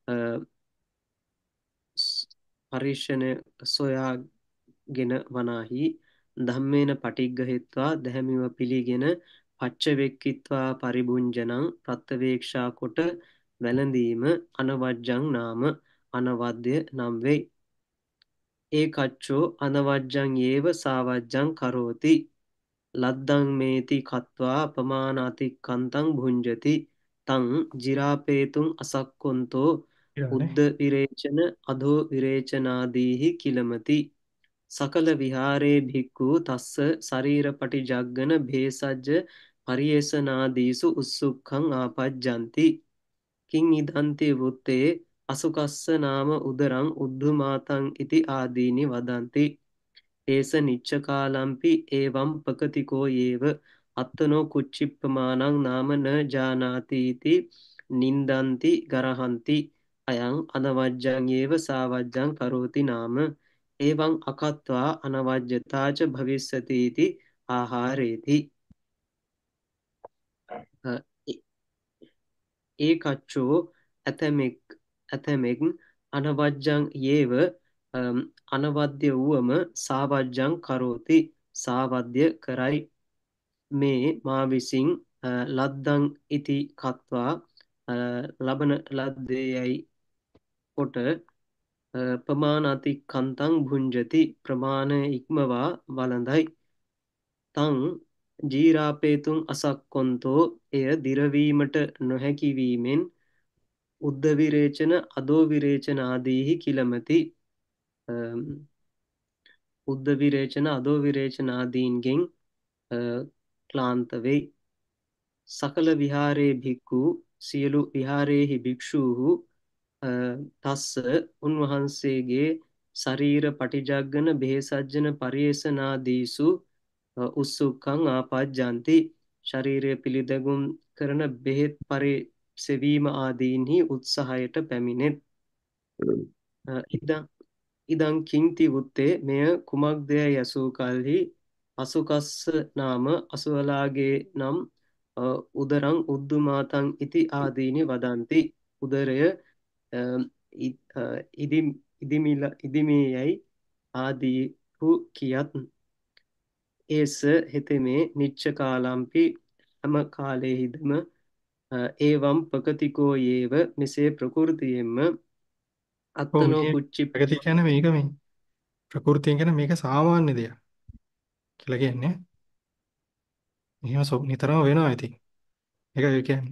පරිශ්‍රණය සොයාගෙන වනාහි ධම්මේන පටිග්ගහෙත්වා දැහැමිව පිළිගෙන පච්චවෙක්කිත්වා පරිභුංජනං ප්‍රත්‍යවේක්ෂා කොට වැළඳීම අනවජ්ජං නාම අනවද්‍ය නම් වෙයි ඒකච්චෝ අනවජ්ජං ඒව සාවජ්ජං කරෝති ලද්දං මේති කତ୍වා අපමානාතික්කන්තං භුංජති තං ජිරාපේතුං අසක්කොන්තෝ ඊළඟනේ. උද්ද විරේචන අධෝ විරේචනාදීහි කිලමති සකල විහාරේ භික්ඛු තස්ස ශරීරපටිජග්ගන භේසජ්ජ පරියේෂනාදීසු උස්සුක්ඛං ආපජ්ජಂತಿ කිං ඉදන්ති වුත්තේ අසුකස්ස නාම උදරං උද්ධමාතං ඉති ආදීනි වදಂತಿ ඒස නිච්චකාලම්පි ඒවම් පකතිකෝ යේව අත්තනෝ කුච්චිප්පමානං නාම න ජානාති ඉති නින්දන්ති ගරහන්ති අයං අනවජ්ජං ඒව සාවජ්ජං කරෝති නාම එවං අකත්වා අනවජ්‍යතාච භවිස්සති ඉති ආහාරේති ඒකච්චෝ ඇතමෙක් අනවජ්ජං ඒව අනවද්‍ය වුවම සාවජ්ජං කරෝති සාවද්‍ය කරයි මේ මා විසින් ලද්දං ඉති කତ୍වා ලබන ලද්දේයයි කොට ප්‍රමාණාතික්කන්තං භුංජති ප්‍රමාණය ඉක්මවා වළඳයි තං ජීරාපේතුං අසක්කොන්තෝ එය දිරවීමට නොහැකි වීමෙන් උද්ධ විරේචන අධෝ විරේචන ආදීහි කිලමති උද්ධ විරේචන අධෝ විරේචන ආදීන්ගෙන් ක්ලාන්ත වෙයි සකල විහාරේ භික්ඛු සියලු විහාරේහි භික්ෂූහු තස්ස උන්වහන්සේගේ ශරීර පටිජග්ගන බෙහෙසජ්ජන පරියේෂනාදීසු උස්සුක්ඛං ආපජ්ජಂತಿ ශරීරය පිළිදැගුම් කරන බෙහෙත් පරිසෙවීම ආදීන්හි උත්සාහයට පැමිණෙත් ඉදං කිංති වුත්තේ මෙය කුමක්දයයි ඇසූ කල්හි අසුකස්ස නාම අසුවලාගේ නම් උදරං උද්දුමාතං ඉති ආදීනි වදಂತಿ උදරය ඉදිමියයි ආදීහු කියත් ඒස හෙතෙමේ නිච්චකාලම්පි හැම කාලයෙහිදම ඒවම් පකතිකෝ යේව මෙසේ ප්‍රකෘතියෙන්ම ඔව් අත්තනෝ මේ කුච්චිප්ප ප්‍රගති කියන්නේ මේක මේ ප්‍රകൃතියෙන් කියන මේක සාමාන්‍ය දෙයක් කියලා කියන්නේ. එහෙම නිතරම වෙනවා ඉතින්. ඒකයි කියන්නේ.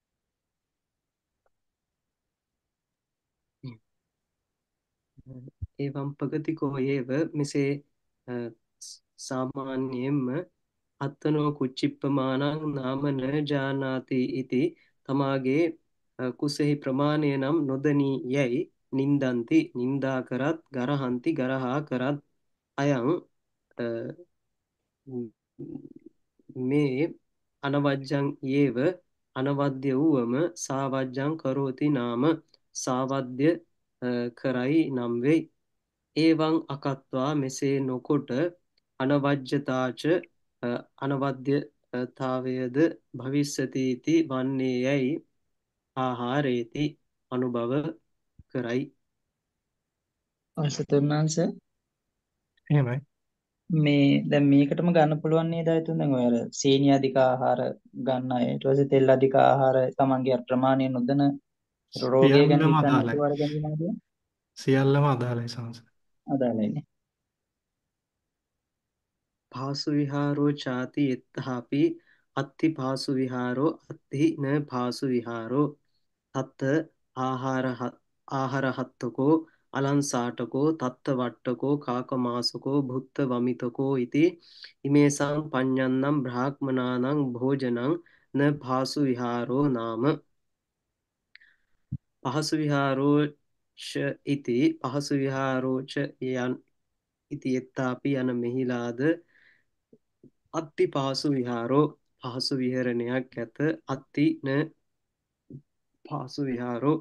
එවං පගතිකෝ ඒව මෙසේ සාමාන්‍යයෙන්ම අත්තනෝ කුච්චිප්පමානං නාම න ජානාති ඉති තමාගේ කුසෙහි ප්‍රමාණය නම් නොදනී යැයි නින්දන්ති නින්දා කරත් ගරහන්ති ගරහා කරත් අයං මේ අනවජ්ජං ඒව අනවද්‍ය වූවම සාවජ්ජං කරෝති නාම සාවද්‍ය කරයි නම් වෙයි. ඒවං අකත්වා මෙසේ නොකොට අනවජ්‍යතාච අනවද්‍යතාවයද භවිස්සතිති වන්නේ යැයි ආහාරේති අනුභව කරයි. අසතුන්නාංශ එහෙමයි. මේ දැන් මේකටම ගන්න පුළුවන් නේද අයතුන් දැන් ඔය අර සීනි අධික ආහාර ගන්න අය ඊට පස්සේ තෙල් අධික ආහාර තමන්ගේ ප්‍රමාණය නොදැන රෝගය ගැන සියල්ලම හිතන්නේ අදාළයි. නැතුව අර ගැනීම කියන්නේ සියල්ලම අදාළයි සංස. අදාළයිනේ. පාසු විහාරෝ චාති එත්තහාපි අත්ති පාසු විහාරෝ අත්ති න පාසු විහාරෝ තත්ත ආහාරහත්තකෝ අලංසාටකෝ තත්ත වට්ටකෝ කාකමාසකෝ භුත්ත වමිතකෝ ඉති ඉමේසං පඤ්ඤන්නම් බ්‍රාහ්මනානං භෝජනං න පාසු විහාරෝ නාම පහසු විහාරෝච ඉති පහසු විහාරෝච යන් ඉති එත්තාපි යන මෙහිලාද අත්ති පහසු විහාරෝ පහසු විහරණයක් ඇත අත්ති න පහසු විහාරෝ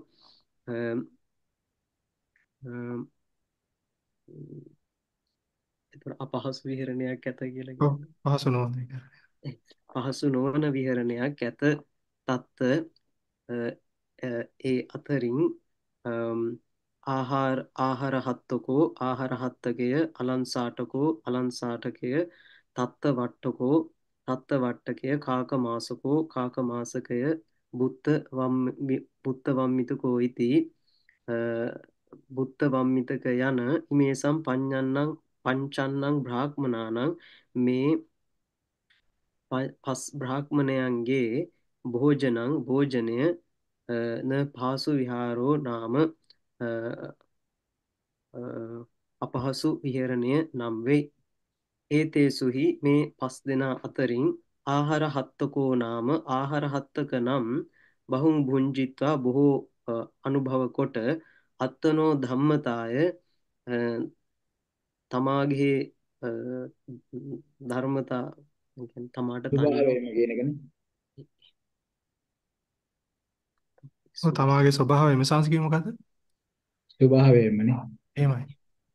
එතකොට අපහසු විහරණයක් ඇත කියලා ඔව් කියන්නේ පහසු නොවන එක. පහසු නොවන විහරණයක් ඇත තත්ත ඒ අතරින් ආහාරහත්තකෝ ආහාරහත්තකය අලංසාටකෝ අලංසාටකය තත්ත වට්ටකෝ තත්ත වට්ටකය කාකමාසකෝ කාකමාසකය බුත්ත වම්මිතකෝ ඉති බුත්ත වම්මිතක යන ඉමේසම් පංචන්නං බ්‍රාහ්මනානං මේ පස් බ්‍රාහ්මණයන්ගේ භෝජනය න පාසු විහාරෝ නාම අපහසු විහරණය නම් වෙයි. ඒතේසුහි මේ පස් දෙනා අතරින් ආහාරහත්තකෝ නාම ආහාරහත්තක නම් බහුම් භුංජිත්වා බොහෝ අනුභව කොට අත්තනෝ ධම්මතාය තමාගේ ධර්මතා තමාට තනියම ස්වභාවයම කියන එකනේ. ඔව් තමාගේ ස්වභාවය මේ සංස කිව්ව මොකද්ද? ස්වභාවයෙන්මනේ. එහෙමයි.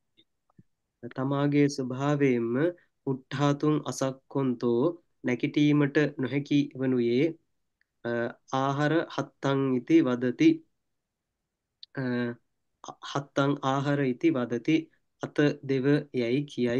තමාගේ ස්වභාවයෙන්ම උට්ඨාතුන් අසක්කොන්තෝ නැකිටීමට නොහැකි වනුයේ ආහාර හත්තං ඉති වදති හත්තං ආහාර ඉති වදති අත දෙව යැයි කියයි.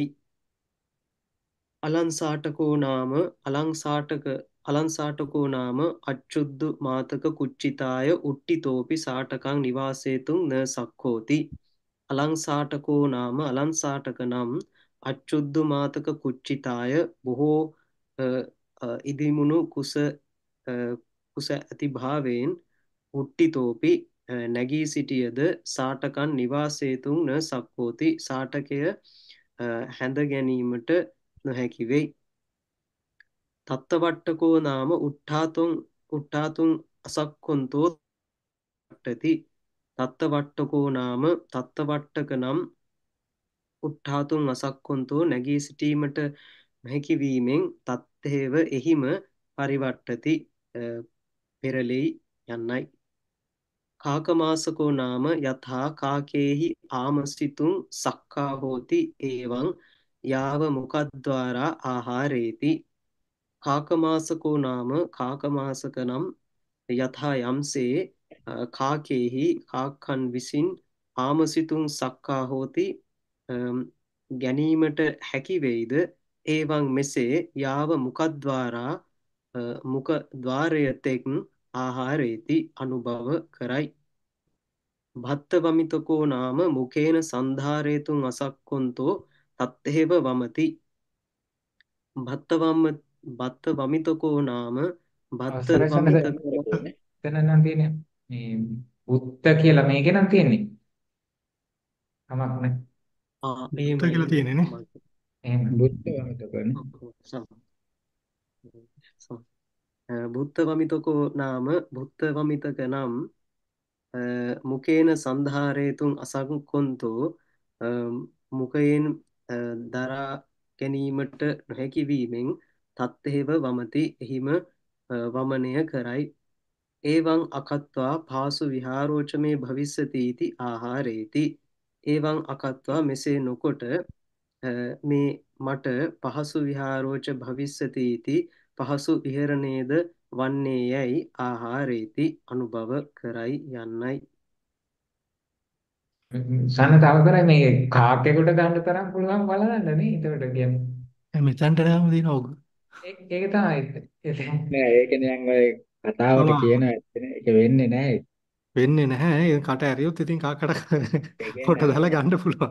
අලංසාටකෝ නාම අච්චුද්දු මාතක කුච්චිතාය උට්ටිතෝපි සාටකං නිවාසේතුං න සක්ඛෝති. අලංසාටකෝ නාම අලංසාටක නම් අච්චුද්දු මාතක කුච්චිතාය බොහෝ ඉදිමුණු කුස ඇති භාවයෙන් උට්ටිතෝපි නැගී සිටියද සාටකන් නිවාසේතුන් න සක්කෝති සාටකය හැඳ ගැනීමට නොහැකි වෙයි. තත්තවට්ටකෝ නාම උට්ඨාතුන් අසක්කොන්තෝ වට්ටති. තත්තවට්ටකෝ නාම තත්තවට්ටක නම් උට්ඨාතුන් අසක්කොන්තෝ නැගී සිටීමට නොහැකි වීමෙන් තත්තේව එහිම පරිවට්ටති පෙරළෙයි යන්නයි. කාකමාසකෝ නාම යථා කාකේහි ආමස්තිතුං සක්කා හෝති ඒවං යාව මුඛද්වාරා ආහාරේති. කාකමාසකෝ නාම කාකමාසක නම් යථා යම්සේ කාකේහි කාක්කන් විසින් ආමසිතුන් සක්කා හෝති ගැනීමට හැකිවෙයිද ඒවං මෙසේ යාව මුඛද්වාරා මුඛ ద్వාරය තෙක් ආහාරේති අනුභව කරයි. भत्तवमितको नाम मुखेन सन्धारयितुम् असक्कुन्तो तत्तेव वमति भत्तवम भत्तवमितको नाम අවසරයි සන්නස. भत्तवमितකම එතන නම් තියෙන්නේ මේ බුත්ත කියලා මේකේ නම් තියෙන්නේ. කමක් නැහැ. බුත්ත එහෙමයි කියලා තියෙන්නේ නේ. එහෙම. බුද්ධ වමිතකනේ. භුත්තවමිතකෝ නාම භුත්තවමිතක නම් මුකේන සන්ධාරේතුන් අසංකොන්තෝ මුකයෙන් දරා ගැනීමට නොහැකි වීමෙන් තත්තේව වමති එහිම වමනය කරයි එවං අකත්වා පාසු විහාරෝච මේ භවිස්සති इति ආහාරේති එවං අකත්වා මෙසේ නොකොට මේ මට පහසු විහාරෝච භවිස්සති इति පහසු විහරණයද වන්නේ යැයි ආහාරේති අනුභව කරයි යන්නයි සන්න තව කරයි මේ කාක්කෙකුට ගන්න තරම් පුළුවන් බලන්න නේ. එතකොට කියන්නේ මෙතනට නෑම තියෙන ඕක. ඒක තමයි. නෑ ඒක නිකන් ඔය කතාවට මම කියන ඒක වෙන්නේ නෑ. වෙන්නේ නැහැ. ඒ කට ඇරියොත් ඉතින් කාකට ඒ පොට කියන්නේ දාලා ගන්න පුළුවන්.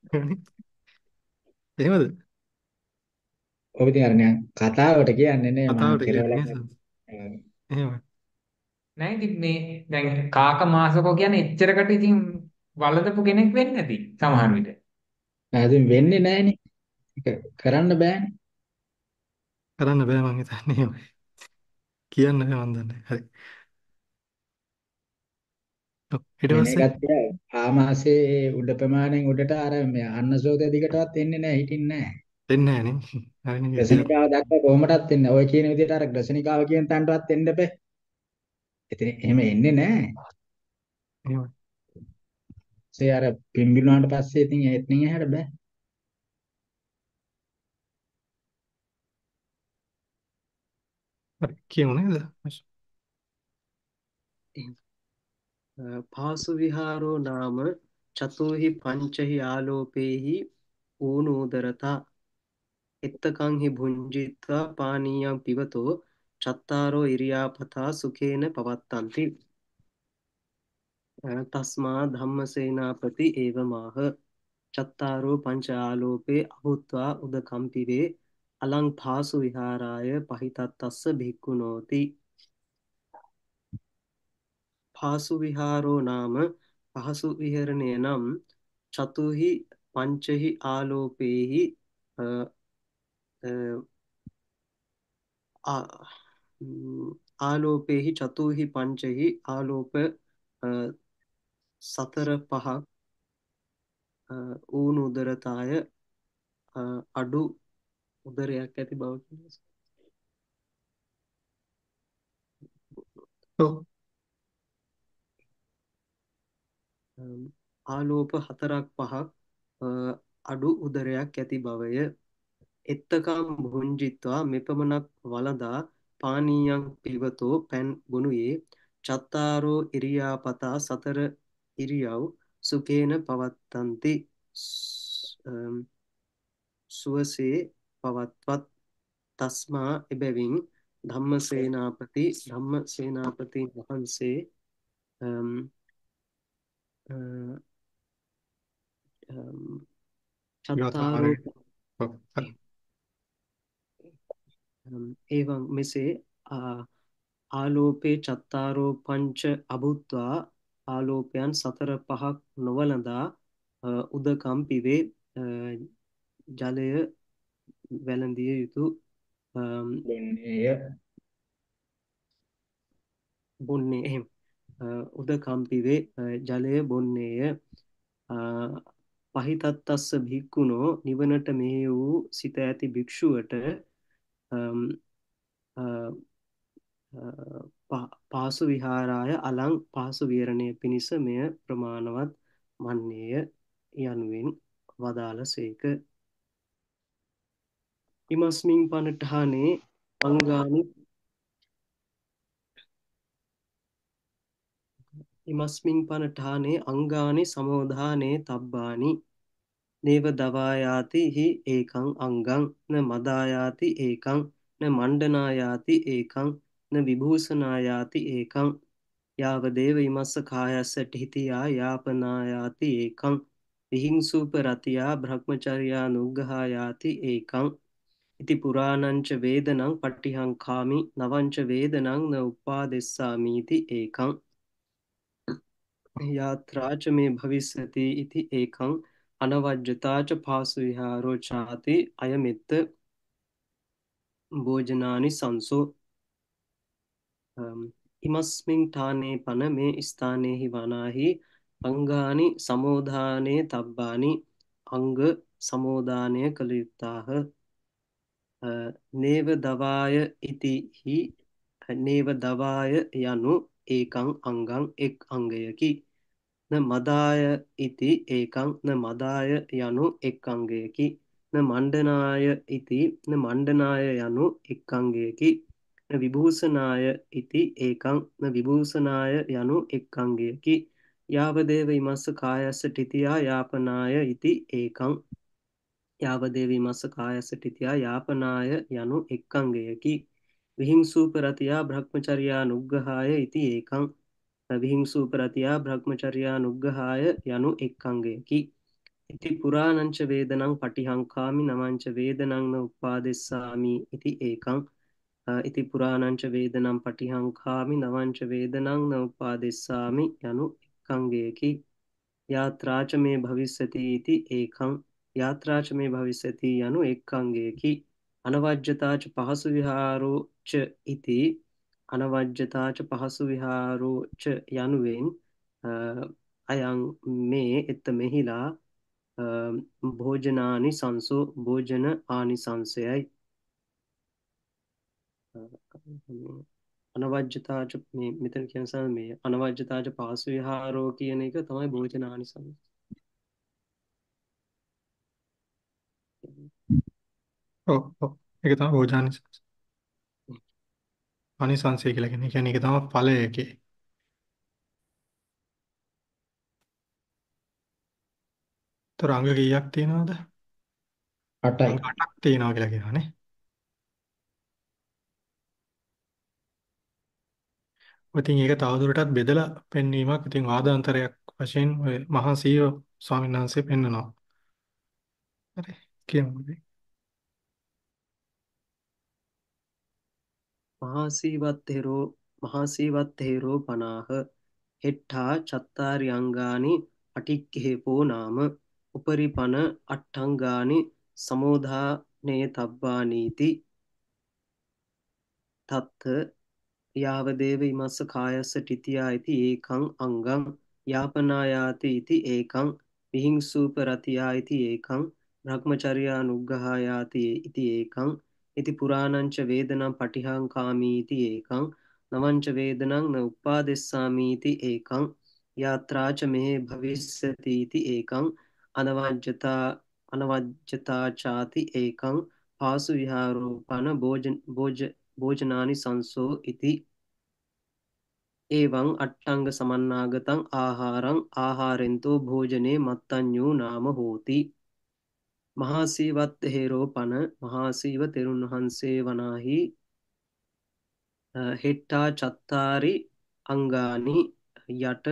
එහෙමද? ඔබ ඉතින් අර නිකන් කතාවට කියන්නේ නේ මම කතාවට කියන්නේ කෙරවලක් නේද? එහෙමයි. නෑ ඉතින් මේ දැන් කාක මාසකෝ කියන්නේ එච්චරකට ඉතින් වළඳපු කෙනෙක් වෙන්නේ නැති සමහර විට. නැතිනම් වෙන්නේ නෑනේ. ඒක කරන්න බෑනේ. කරන්න බෑ මං හිතන්නේ එහෙමයි. කියන්න බෑ මන් දන්නේ. හරි. ඔව්. ඊට වෙන පස්සේ එකක් තියා ආමාශයේ උඩ ප්‍රමාණයෙන් උඩට අර මේ අන්නසෝත දිගටවත් එන්නේ නැහැ හිටින්නේ නැහැ. දෙන්නේ නැහැ නේ. හරිනේ විදියට. ග්‍රසනිකාව දක්වා කොහොමදත් එන්නේ. ඔය කියන විදිහට අර ග්‍රසනිකාව කියන තැනටවත් එන්න බෑ. එතන එහෙම එන්නේ නැහැ. එහෙමයි. ඒ අර පිම්බිනාට පස්සේ ඉතින් එතනින් එහාට බෑ. හරි. කියමු නේද? පාසු විහාරෝ නාම චතුහි පංචහි ආලෝපේහි ඌනෝදරතා එත්තකං හි භුංජිත්වා පානීයං පිබතෝ චත්තාරෝ ඉරියාපතා සුඛේන පවත්තන්ති තස්මා ධම්මසේනාපති ඒවමාහ චත්තාරෝ පංච ආලෝපේ අහුත්වා උදකම්පිවේ අලං පාසු විහාරාය පහිතත්තස්ස භික්ඛුනෝති පාසු විහාරෝ නාම පහසු විහරණය නම් චතුහි පංචහි ආලෝපේහි අ, අ, ආ- ආලෝපේහි චතුහි පංචහි ආලෝප සතර පහක් ඌනු උදරතාය අඩු උදරයක් ඇති බව කියනවා. ඔව්. ආලෝප හතරක් පහක් අඩු උදරයක් ඇති බවය එත්තකම් භුංජිත්වා මෙපමණක් වළඳා පානීයං පිබතෝ පැන් බොනුයේ චත්තාරෝ ඉරියාපතා සතර ඉරියව් සුඛේන පවත්තන්ති සුවසේ පවත්වත් තස්මා එබැවින් ධම්මසේනාපති වහන්සේ චත්තාරෝ ගාථාරේ. ඔව්. හරි. එවං මෙසේ ආලෝපේ චත්තාරෝ පංච අභුත්වා ආලෝපයන් සතර පහක් නොවලඳා උදකම් පිවේ ජලය වැළඳිය යුතු බොන්නේය. බොන්නේ එහෙම උදකම් පිවේ ජලය බොන්නේය පහිතත්තස්ස භික්ඛුනෝ නිවනට මෙහි වූ සිත ඇති භික්ෂුවට පාසු විහාරාය අලං පහසු විහරණය පිණිස මෙය ප්‍රමාණවත් වන්නේය යනුවෙන් වදාළසේක ඉමස්මින් පනඨානේ අංගානි ඉමස්මින් පනඨානේ අංගානි සමෝධානේ තබ්බානි නේව දවායාති හි ඒකං අංගං න මදායාති ඒකං න මණ්ඩනායාති ඒකං න විභූෂනායාති ඒකං यावदेव इमस्य कायस्य ठितिया यापनायाति एकं विहिंसूपरतया ब्रह्मचर्यानुग्रहायाति एकम् इति पुराणं च वेदनं पठ्यङ्कामि नवं च वेदनं न उपादिशामीति एकम् यात्रा च मे भविष्यति इति एकम् अनवज्यता च पाशुविहारो चाति अयमित् भोजनानि संसो इमस्मिन् ठाने पन मे स्थाने हि वनाहि अङ्गानि समोधाने तब्बानि अङ्ग समोदाने कलयुक्ताः नेव दवाय इति हि नेव दवाय यनु एकं अङ्गं एक अङ्गयकि न मदाय इति एकं न मदाय यनु एक अङ्गयकि न मण्डनाय इति न मण्डनाय यनु एक अङ्गयकि न विभूषणाय इति एकं न विभूषणाय यनु एक अङ्गयकि यावदेव इमस्य कायस्य ठितिया यापनाय इति एकं यावदेवमस्य कायस्य ठित्या यापनाय यनु एक्कङ्गयकि विहिंसूपरतया ब्रह्मचर्यानुग्रहाय इति एकं विहिंसूपरतया ब्रह्मचर्यानुग्रहाय यनु एक्कङ्गयकि इति पुराणं च वेदनं पठिहङ्कामि नवं च वेदनं न उपादिशामि इति एकम् इति पुराणं च वेदनं पठिहङ्कामि नवं च वेदनं न उपादिशामि यनु एक्कङ्गयकि यात्रा च मे भविष्यति इति एकं यात्रा च मे भविष्यति यनु एकाङ्गेकि अनवज्यता च पहसु विहारो च इति अनवज्यता च पहसु विहारो च यनुवेन अयं मे इत महिला भोजनानि संसो भोजन आनि संशय අනවජ්‍යතා ච මේ මෙතන කියන සම මේ අනවජ්‍යතා ච පාසු විහාරෝ කියන එක තමයි භෝජනානිසංස. ඔව් ඔව්. ඒක තමයි ඕජානිසංස. අනිසංසය කියලා කියන්නේ. ඒ කියන්නේ ඒක තමයි ඵලය එකේ. ତොර අංග කීයක් තියෙනවද? 8යි. අංග 8ක් තියෙනවා කියලා කියනවානේ. ඉතින් ඒක තවදුරටත් බෙදලා පෙන්වීමක්. ඉතින් වාදාන්තරයක් වශයෙන් ඔය මහා සීව ස්වාමීන් වහන්සේ පෙන්වනවා. හරි. කියමු. මහාසීවත්තේරෝ පනාහ හෙට්ඨා චත්තාරි අංගානි පටික්ඛේපෝ නාම උපරිපන අට්ඨංගානි සමෝධානේ තබ්බානීති තත්ථ यावदेव इमस्य कायस्य ठितिया इति एकं अङ्गं यापनायाति इति एकं विहिंसूपरतया इति एकं ब्रह्मचर्यानुग्रहायाति इति एकं इति पुराणं च वेदनं पठिहङ्कामि इति एकं नवं च वेदनं न उपादिशामि इति एकं यात्रा च मे भविष्यति इति एकं अनवज्यता अनवज्यता चाति एकं पाशुविहारोपण भोजनानि संसो इति एवं अट्टांग समन्नागतं आहारं आहारेन्तो भोजने मत्तञ्ञो नाम होति මහාසීවත්තේරෝපන මහාසීව තෙරුන් වහන්සේ වනාහි හෙට්ටා චත්තාරි අංගානි යට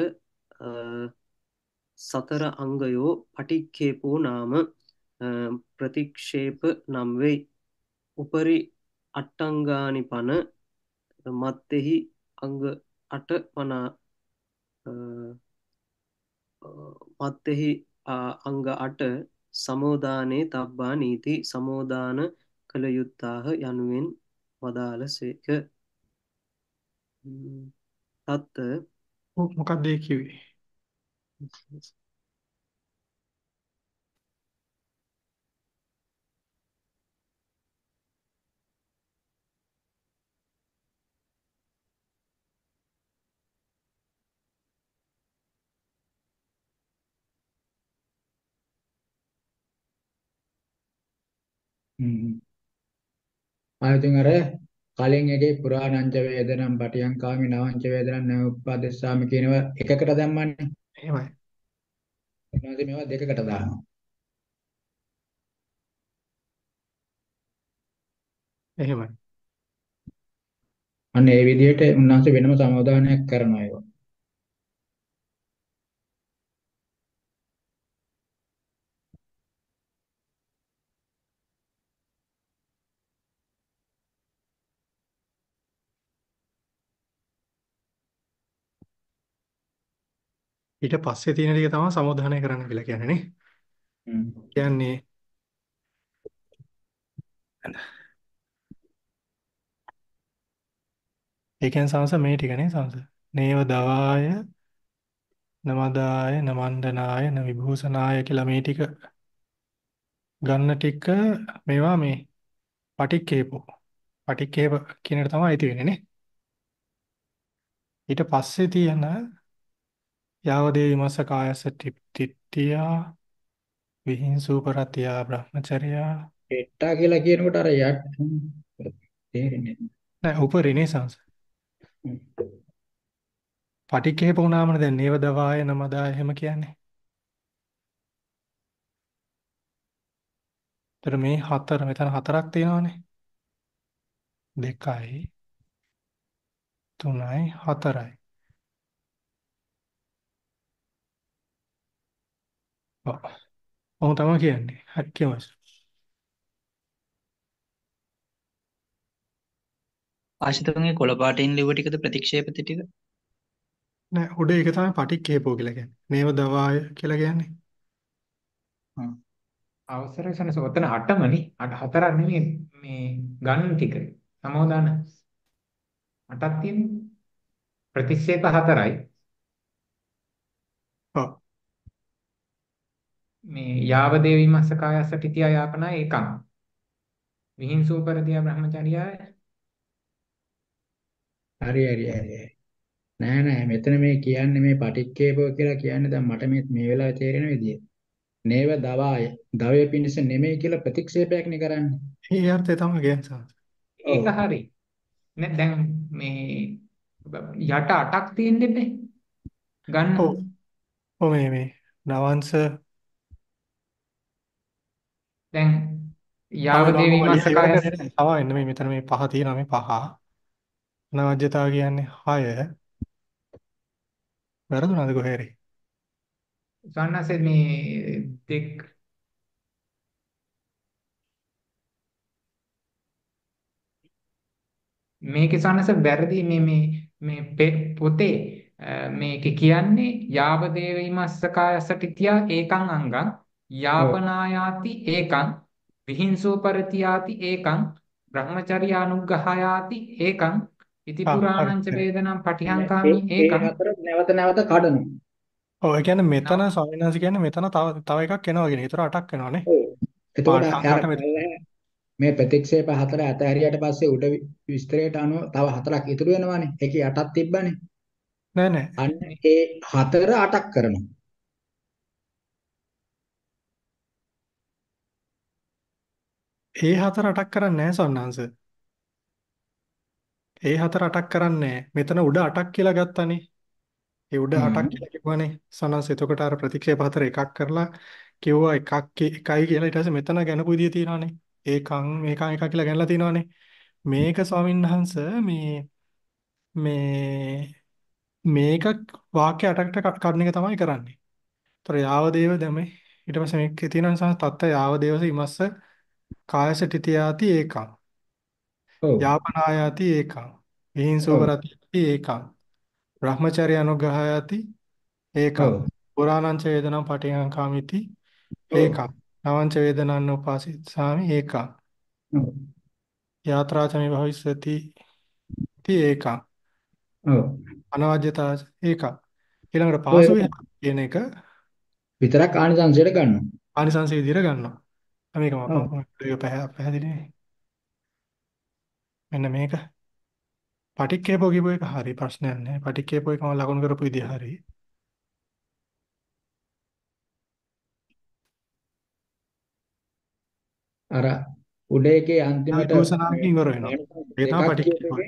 සතර අංගයෝ පටික්කේපෝ නාම ප්‍රතික්ෂේප නම් වෙයි උපරි අට්ටංගානි පන මත්තෙහි අංග අට පනා මත්තෙහි අංග අට සමෝදානේ තබ්බා නීති සමෝදාන කළ යුත්තාහ යනුවෙන් වදාළසේක. තත්ත මොකක්ද ඒ කිව්වේ? ආයතන අර කලින් එකේ පුරාණංච වේදනම් පටියංකාමි නවංච වේදනම් නෝප්පදෙස්සාමි කියනවා එකකට දැම්මන්නේ. එහෙමයි. ඊට මේවා දෙකකට දානවා. එහෙමයි. අන්න ඒ විදිහට උන්වහන්සේ වෙනම සමාදානයක් කරනවා ඒවා. ඊට පස්සේ තියෙන ටික තමයි සමුදානය කරන්න කියලා කියන්නේ නේ. කියන්නේ ඒ කියන්නේ සංස මේ ටික නේ සංස. නේව දවාය නමදාය නමණ්ඩනාය න විභූෂනාය කියලා මේ ටික ගන්න ටික මේවා මේ පටික්කේපෝ. පටික්කේප කියන එක තමයි අයිති වෙන්නේ නේ. ඊට පස්සේ තියෙන යාවදේ විමස්ස කායස තිට්ඨියා විහිංසූපරතියා බ්‍රහ්මචර්යා හෙට්ටා කියලා කියනකොට අර යට තේරෙන්නේ නෑ උපරිනේ සංස. නැහැ. පටික්කේප වුණාමනේ දැන් නේව දවාය නමදාය එහෙම කියන්නේ. ඒතර මේ හතර මෙතන හතරක් තියෙනවානේ. 2යි 3යි 4යි. ඔව්. ඔහොම තමයි කියන්නේ. හරි කියමු. ආශිතවන්ගේ කොළ පාටින් ලිව්ව ටිකද ප්‍රතික්ෂේප ටික? නෑ උඩ ඒක තමයි පටික්කේපෝ කියලා කියන්නේ. නේව දවාය කියලා කියන්නේ. හ්ම්. අවසරයි සනස ඔතන 8මනේ. 4ක් නෙමෙයි මේ ගණන් ටික. සමෝදාන 8ක් තියෙනවා. ප්‍රතික්ෂේප 4යි. ඔව්. මේ යාව දේවි මස්ස කායස්ස තිතියා යාපනා ඒකං. විහිංසූපරතියා බ්‍රහ්මචර්යාය. හරි. නෑ මෙතන මේ කියන්නේ මේ පටික්කේපෝ කියලා කියන්නේ දැන් මට මේ වෙලාවේ තේරෙන විදිය. නේව දවාය. දවයේ පිණිස නෙමෙයි කියලා ප්‍රතික්ෂේපයක් නේ කරන්නේ. ඒ අර්ථය තමයි කියන්නේ සංස. ඒක ඔව්. හරි. නේ දැන් මේ යට 8ක් තියෙන්නේ ගන්න. ඔව්. ඔව් මේ නවංශ දැන් යාව මම දේවි මස්ස ලියලා ඉවර කායස්ස කරේ නෑ. තව එන්න මේ මෙතන මේ පහ තියෙනවා මේ පහ. අනවජ්‍යතාව කියන්නේ 6. වැරදුනද කොහේ හරි? සන්නසේ මේ දෙක් මේකේ සන්නස වැරදි පොතේ මේකේ කියන්නේ යාව දේවීමස්ස කායස්ස තිතියා ඒකං අංගං ඔව්. යාපනායාති ඒකං විහිංසෝ පරතියාති ඒකං බ්‍රහ්මචර්යානුග්ගහයාති ඒකං ඉති හරි. පුරාණං ච හරි. වේදනං මේ පටිහංකාමි ඒ ඒකං හතර නැවත කඩනවා. ඔව් ඒ කියන්නේ මෙතන නව ස්වාමීන් වහන්සේ කියන්නේ මෙතන තව එකක් එනවා කියන. ඒතර 8ක් වෙනවානේ. ඔව්. එතකොට අංක අර 8 මෙතන. මේ ප්‍රතික්ෂේප හතර අතහැරියට පස්සේ උඩ විස්තරයට අනුව තව හතරක් ඉතුරු වෙනවානේ. ඒකේ 8ක් තිබ්බනේ. නෑ නෑ. අන්න ඒ හතර 8ක් කරනවා. ඒ 4 8ක් කරන්නේ නෑ සොන්නංශ. ඒ 4 8ක් කරන්නේ නෑ. මෙතන උඩ 8ක් කියලා ගත්තානේ. ඒ උඩ 8ක් හ්ම්. කියලා කිව්වනේ. සොන්නංශ එතකොට අර ප්‍රතික්ෂේප 4 එකක් කරලා කිව්වා එකයි කියලා ඊට පස්සේ මෙතන ගැනපු විදිය තියෙනවානේ. ඒකන් මේකන් එකක් කියලා ගැනලා තියෙනවානේ. මේක ස්වාමීන් වහන්සේ මේ මේක වාක්‍ය 8කට කඩන එක තමයි කරන්නේ. ඒතර යාව දේව දැමේ ඊට පස්සේ මේකේ තියෙන සංස තත්ත යාව දේවස ඉමස්ස කායස තිතියාති ඒකං ඔව්. යාපනායාති ඒකං ඔව්. විහිංසෝපරති ඒකං බ්‍රහ්මචර්ය අනුග්‍රහයති ඒකං ඔව්. පුරාණං ච වේදනං පටිඝං කාමිති ඔව්. ඒකං නවං ච වේදනං උපාසිතාමි ඒකං ඔව්. යාත්‍රා ච මේ භවිස්සති ති ඒකං ඔව්. අනවජ්‍යතා ඒකං ඊළඟට ඔය පාසු විහාර කියන එක විතරක් ආනිසංසයට ගන්නවා. ආනිසංස විදිහට ගන්නවා. මේක ඔව්. මම පැහැදිලි නේ. මෙන්න මේක පටික්කේපෝ කියපු එක හරි ප්‍රශ්නයක් නෑ. පටික්කේපෝ එකම ලකුණු කරපු විදිහ හරි. අර උඩ එකේ අන්තිමට විභූෂනාවකින් ඉවර වෙනවා. ආනිසංස ඒක දෙකක් තමයි කියපු පටික්කේපෝ. එකේ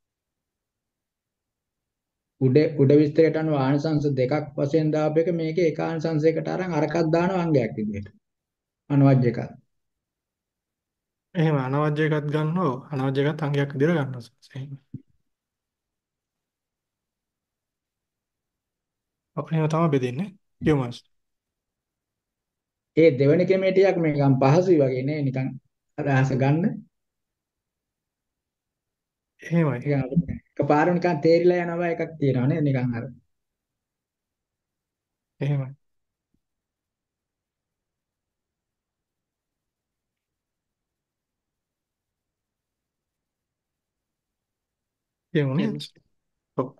උඩ විස්තරයට අනුව ආනිසංස දෙකක් වශයෙන් දාපු එක මේකේ එක ආනිසංසයකට අරන් අරකක් දානවා අංගයක් විදිහට. අනවජ්‍ය එකක්. එහෙම අනවජ්‍ය එකත් ගන්නවා. අනවජ්‍ය එකත් අංගයක් විදිහට ගන්නවා. එහෙම. ඔව් එහෙම තමයි බෙදෙන්නේ. කියමුස්. ඒ දෙවෙනි ක්‍රමයේ ටිකක් මේකම් පහසුයි වගේ නේ නිකන් අදහස ගන්න. එහෙමයි. නිකන් අපිට එකපාරම නිකන් තේරිලා යනවා එකක් තියෙනවා නේ නිකන් අර. එහෙමයි. කියමුනේ. කියන්න. ඔව්.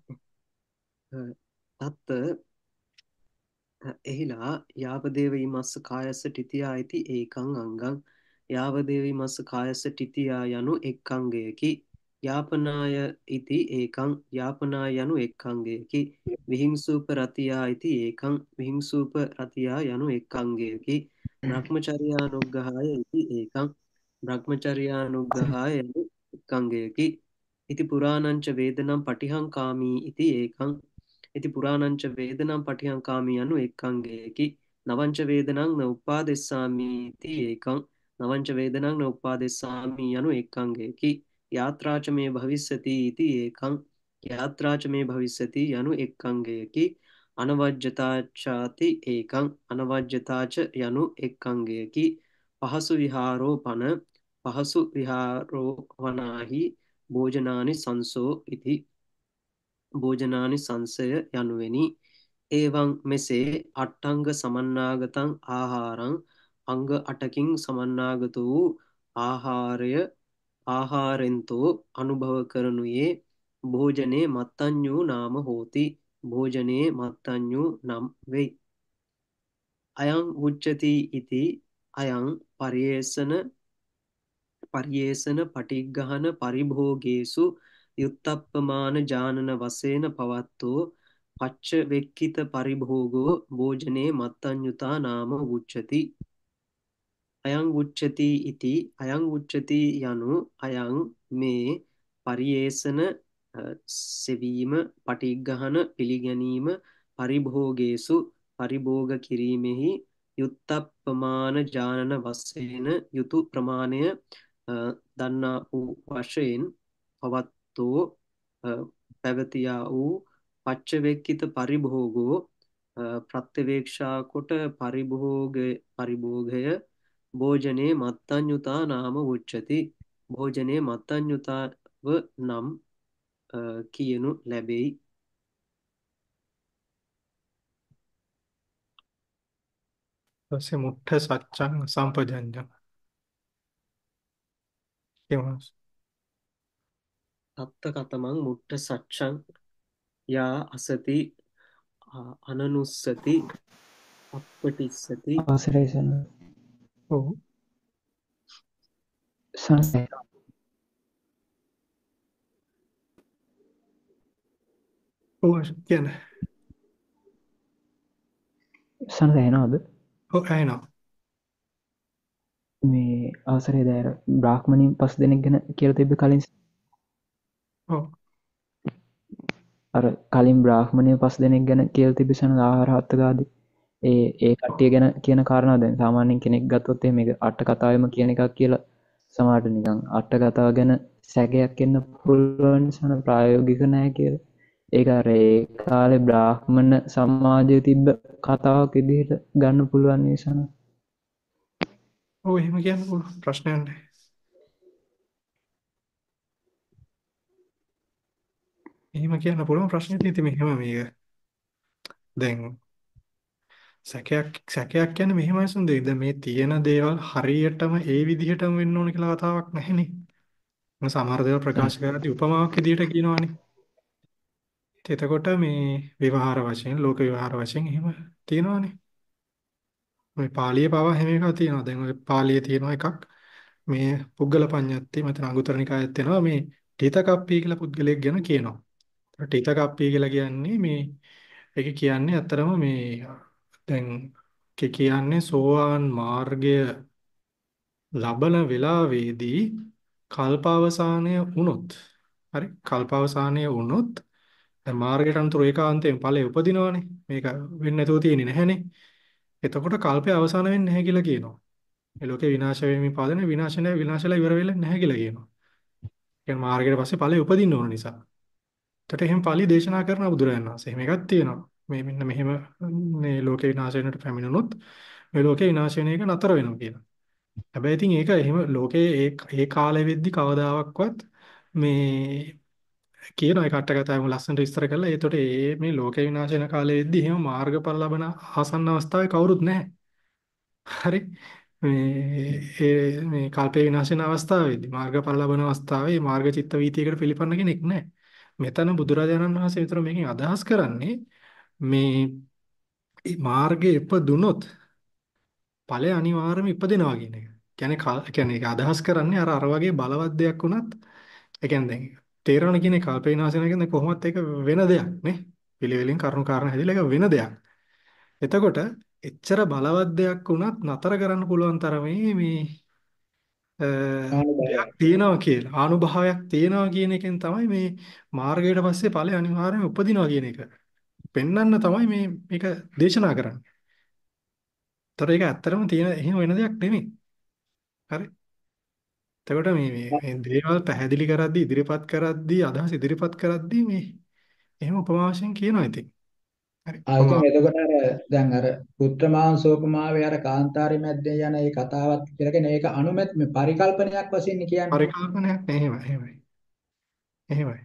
තත්ත එහිලා යාවදේව ීමස්ස කායස්ස ටිතියා ඇති ඒකං අංගං යාවදේව ීමස්ස කායස්ස ටිතියා යනු එක් අංගයකි යාපනාය ඉති ඒකං යාපනා යනු එක් අංගයකි විහිංසූප රතියා ඉති ඒකං විහිංසූප රතියා යනු එක් අංගයකි බ්‍රහ්මචර්යානුග්ගහාය ඉති ඒකං බ්‍රහ්මචර්යානුග්ගහාය යනු එක් අංගයකි ඉති පුරාණංච වේදනම් පටිහංකාමී ඉති ඒකං ඉති පුරාණංච වේදනම් පටිහංකාමී යනු එක් අංගයකි නවංච වේදනං න උපාදෙස්සාමීති ඒකං නවංච වේදනං න උපාදෙස්සාමී යනු එක් අංගයකි යාත්‍රාච මේ භවිස්සති ඉති ඒකං යාත්‍රාච මේ භවිස්සති යනු එක් අංගයකි අනවජ්‍යතාචාති ඒකං අනවජ්‍යතාච යනු එක් අංගයකි පහසු විහාරෝ පන පහසු විහාරෝ වනාහි භෝජනානි සංසෝ ඉති භෝජනානි සංසය යනුවෙනි. ඒවං මෙසේ අට්ටංග සමන්නාගතං ආහාරං අංග අටකින් සමන්නාගත වූ ආහාරය ආහාරෙන්තෝ අනුභව කරනුයේ භෝජනයේ මත්තඤ්ඤූ නාම හෝති. භෝජනයේ මත්තඤ්ඤූ නම් වෙයි. අයං උච්චති ඉති අයං පරියේෂණ පටිග්ගහන පරිභෝගේසු යුත්තප්පමාන ජානන වශයෙන් පවත්තෝ පච්චවෙක්කිත පරිභෝගෝ භෝජනේ මත්තඤ්ඤුතා නාම උච්චති. අයං උච්චති ඉති අයං උච්චති යනු අයං මේ පරියේෂණ සෙවීම පටිග්ගහන පිළිගැනීම පරිභෝගේසු පරිභෝග කිරීමෙහි යුත්තප්පමාන ජානන වශයෙන් යුතු ප්‍රමාණය දන්නා වූ වශයෙන් පවත්තෝ පැවතියා වූ පච්චවෙක්කිත පරිභෝගෝ ප්‍රත්‍යවේක්ෂා කොට පරිභෝගය භෝජනේ මත්තඤ්ඤුතා නාම උච්චති. භෝජනේ මත්තඤ්ඤුතාව නම් කියනු ලැබෙයි. ඊපස්සේ මුට්ඨ සච්ඡං සම්පජඤ්ඤං. කියමු. තත්ත කතමං මුට්ඨ සච්ඡං යා අසති අනනුස්සති අප්පටිස්සති. අවසරයි සන ඔව්. සන ඔව් කියන්නේ. සන ඇහෙනවද? ඔව් ඇහෙනවා. මේ අවසරේ දැර බ්‍රාහ්මණයින් 5 දෙනෙක් ගැන කියලා තිබ්බ කලින් ඔව්. අර කලින් බ්‍රාහ්මණය 5 දෙනෙක් ගැන කියලා තිබ්බ සන ආහාර හත්කාදී ඒ කට්ටිය ගැන කියන කාරණා දැන් සාමාන්‍යයෙන් කෙනෙක් ගත්තොත් එහෙම මේක අට කතාවෙම කියන එකක් කියලා සමහරට නිකන් අට කතාව ගැන සැකයක් එන්න පුළුවන් සන ප්‍රායෝගික නැහැ කියලා. ඒක අර ඒ කාලේ බ්‍රාහ්මණ සමාජයේ තිබ්බ කතාවක් විදිහට ගන්න පුළුවන් නේසන. ඔව් එහෙම කියන්න පුළුවන් ප්‍රශ්නයක් නැහැ. එහෙම කියන්න පුළුවන් ප්‍රශ්නේ තියෙන්නේ මෙහෙම මේක. දැන් සැකයක් කියන්නේ මෙහෙමයි සුන්දේ. දැන් මේ තියෙන දේවල් හරියටම ඒ විදිහටම වෙන්න ඕන කියලා කතාවක් නැහෙනේ. මම සමහර දේවල් ප්‍රකාශ කරද්දී උපමාවක් විදිහට කියනවානේ. එතකොට මේ විවහාර වශයෙන් ලෝක විවහාර වශයෙන් එහෙම තියෙනවානේ. මේ පාළියේ පවා හැම එකක් තියෙනවා. දැන් ඔය පාළියේ තියෙනවා එකක් මේ පුද්ගල පඤ්ඤාති මත අඟුතර නිකායත් වෙනවා මේ ඨිතකප්පී කියලා පුද්ගලයෙක් ගැන කියනවා. ඨිතකප්පී කියලා කියන්නේ මේ ඒක කියන්නේ අත්‍තරම මේ දැන් කියන්නේ සෝවාන් මාර්ගය ලබන වෙලාවේදී කල්පාවසානය වුණොත් හරි කල්පාවසානය වුණොත් දැන් මාර්ගයට අනුතර ඒකාන්තයෙන් ඵලය උපදිනවනේ මේක වෙන්නේ නැතුව තියෙන්නේ නැහනේ එතකොට කල්පය අවසාන වෙන්නේ නැහැ කියලා කියනවා මේ ලෝකේ විනාශ වෙමින් පවතින විනාශලා ඉවර වෙන්නේ නැහැ කියලා කියනවා කියන්නේ මාර්ගයට පස්සේ ඵලය උපදින්න ඕන නිසා එතකොට එහෙම පාළි දේශනා කරන බුදුරජාණන් වහන්සේ එහෙම එකක් තියෙනවා මේ මෙන්න මෙහෙම මේ ලෝකේ විනාශ වෙනට පැමිණුණොත් මේ ලෝකේ විනාශ වෙන එක නතර වෙනවා කියලා හැබැයි ඉතින් ඒක එහෙම ලෝකේ ඒ කාලෙ වෙද්දි කවදාවත් මේ කියන එක අට කතාවම ලස්සනට විස්තර කළා. ඒතකොට මේ ලෝක විනාශ වෙන කාලෙදී එහෙම මාර්ගඵල ලබන ආසන්න අවස්ථාවේ කවුරුත් නැහැ. හරි. මේ කල්පේ විනාශ වෙන අවස්ථාවේදී මාර්ගඵල ලබන අවස්ථාවේ මාර්ග චිත්ත වීතියකට පිළිපන්න කෙනෙක් නැහැ. මෙතන බුදුරජාණන් වහන්සේ විතර මේකෙන් අදහස් කරන්නේ මේ මාර්ගයේ ඉපදුනොත් ඵලය අනිවාර්යයෙන්ම ඉපදෙනවා කියන එක. කියන්නේ ඒක අදහස් කරන්නේ අර වගේ බලවත් දෙයක් වුණත් ඒ කියන්නේ දැන් තේරෙන කියන්නේ කල්පේ විනාශ වෙන කියන්නේ කොහොමත් ඒක වෙන දෙයක් නේ. පිළිවෙලින් කරුණු කාරණා හැදිලා ඒක වෙන දෙයක්. එතකොට එච්චර බලවත් දෙයක් වුණත් නතර කරන්න පුළුවන් තරමේ මේ දෙයක් ආනුභාවයක්. තියෙනවා කියලා. ආනුභාවයක් තියෙනවා කියන එකෙන් තමයි මේ මාර්ගයට පස්සේ ඵලය අනිවාර්යයෙන්ම උපදිනවා කියන එක. පෙන්වන්න තමයි මේක දේශනා කරන්නේ. ඒතර ඒක ඇත්තටම තියෙන එහෙම වෙන දෙයක් නෙමෙයි. හරි. එතකොට මේ දේවල් පැහැදිලි කරද්දී ඉදිරිපත් කරද්දී අදහස් ඉදිරිපත් කරද්දී මේ එහෙම උපමාවශයෙන් කියනවා ඉතින්. හරි. ඉතින් උපමා එතකොට දැන් අර පුත්‍ර මාංශෝපමාවේ අර කාන්තාරි මැද්දේ යන ඒ කතාවත් කියලා කියන්නේ ඒක අනුමැත් මේ පරිකල්පනයක් වශයෙන් කියන්නේ. පරිකල්පනයක් නේ එහෙමයි. එහෙමයි.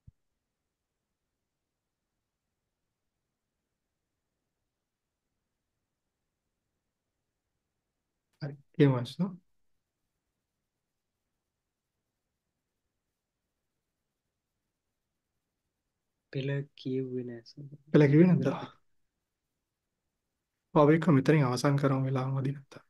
හරි. කියමු. පෙළ කියෙව්වේ නෑ සමහර. කියලා කිව්වේ ඉවර නැද්ද? ඔව් ඒක මෙතනින් අවසන් කරමු වෙලාවමදි නැත්තම්.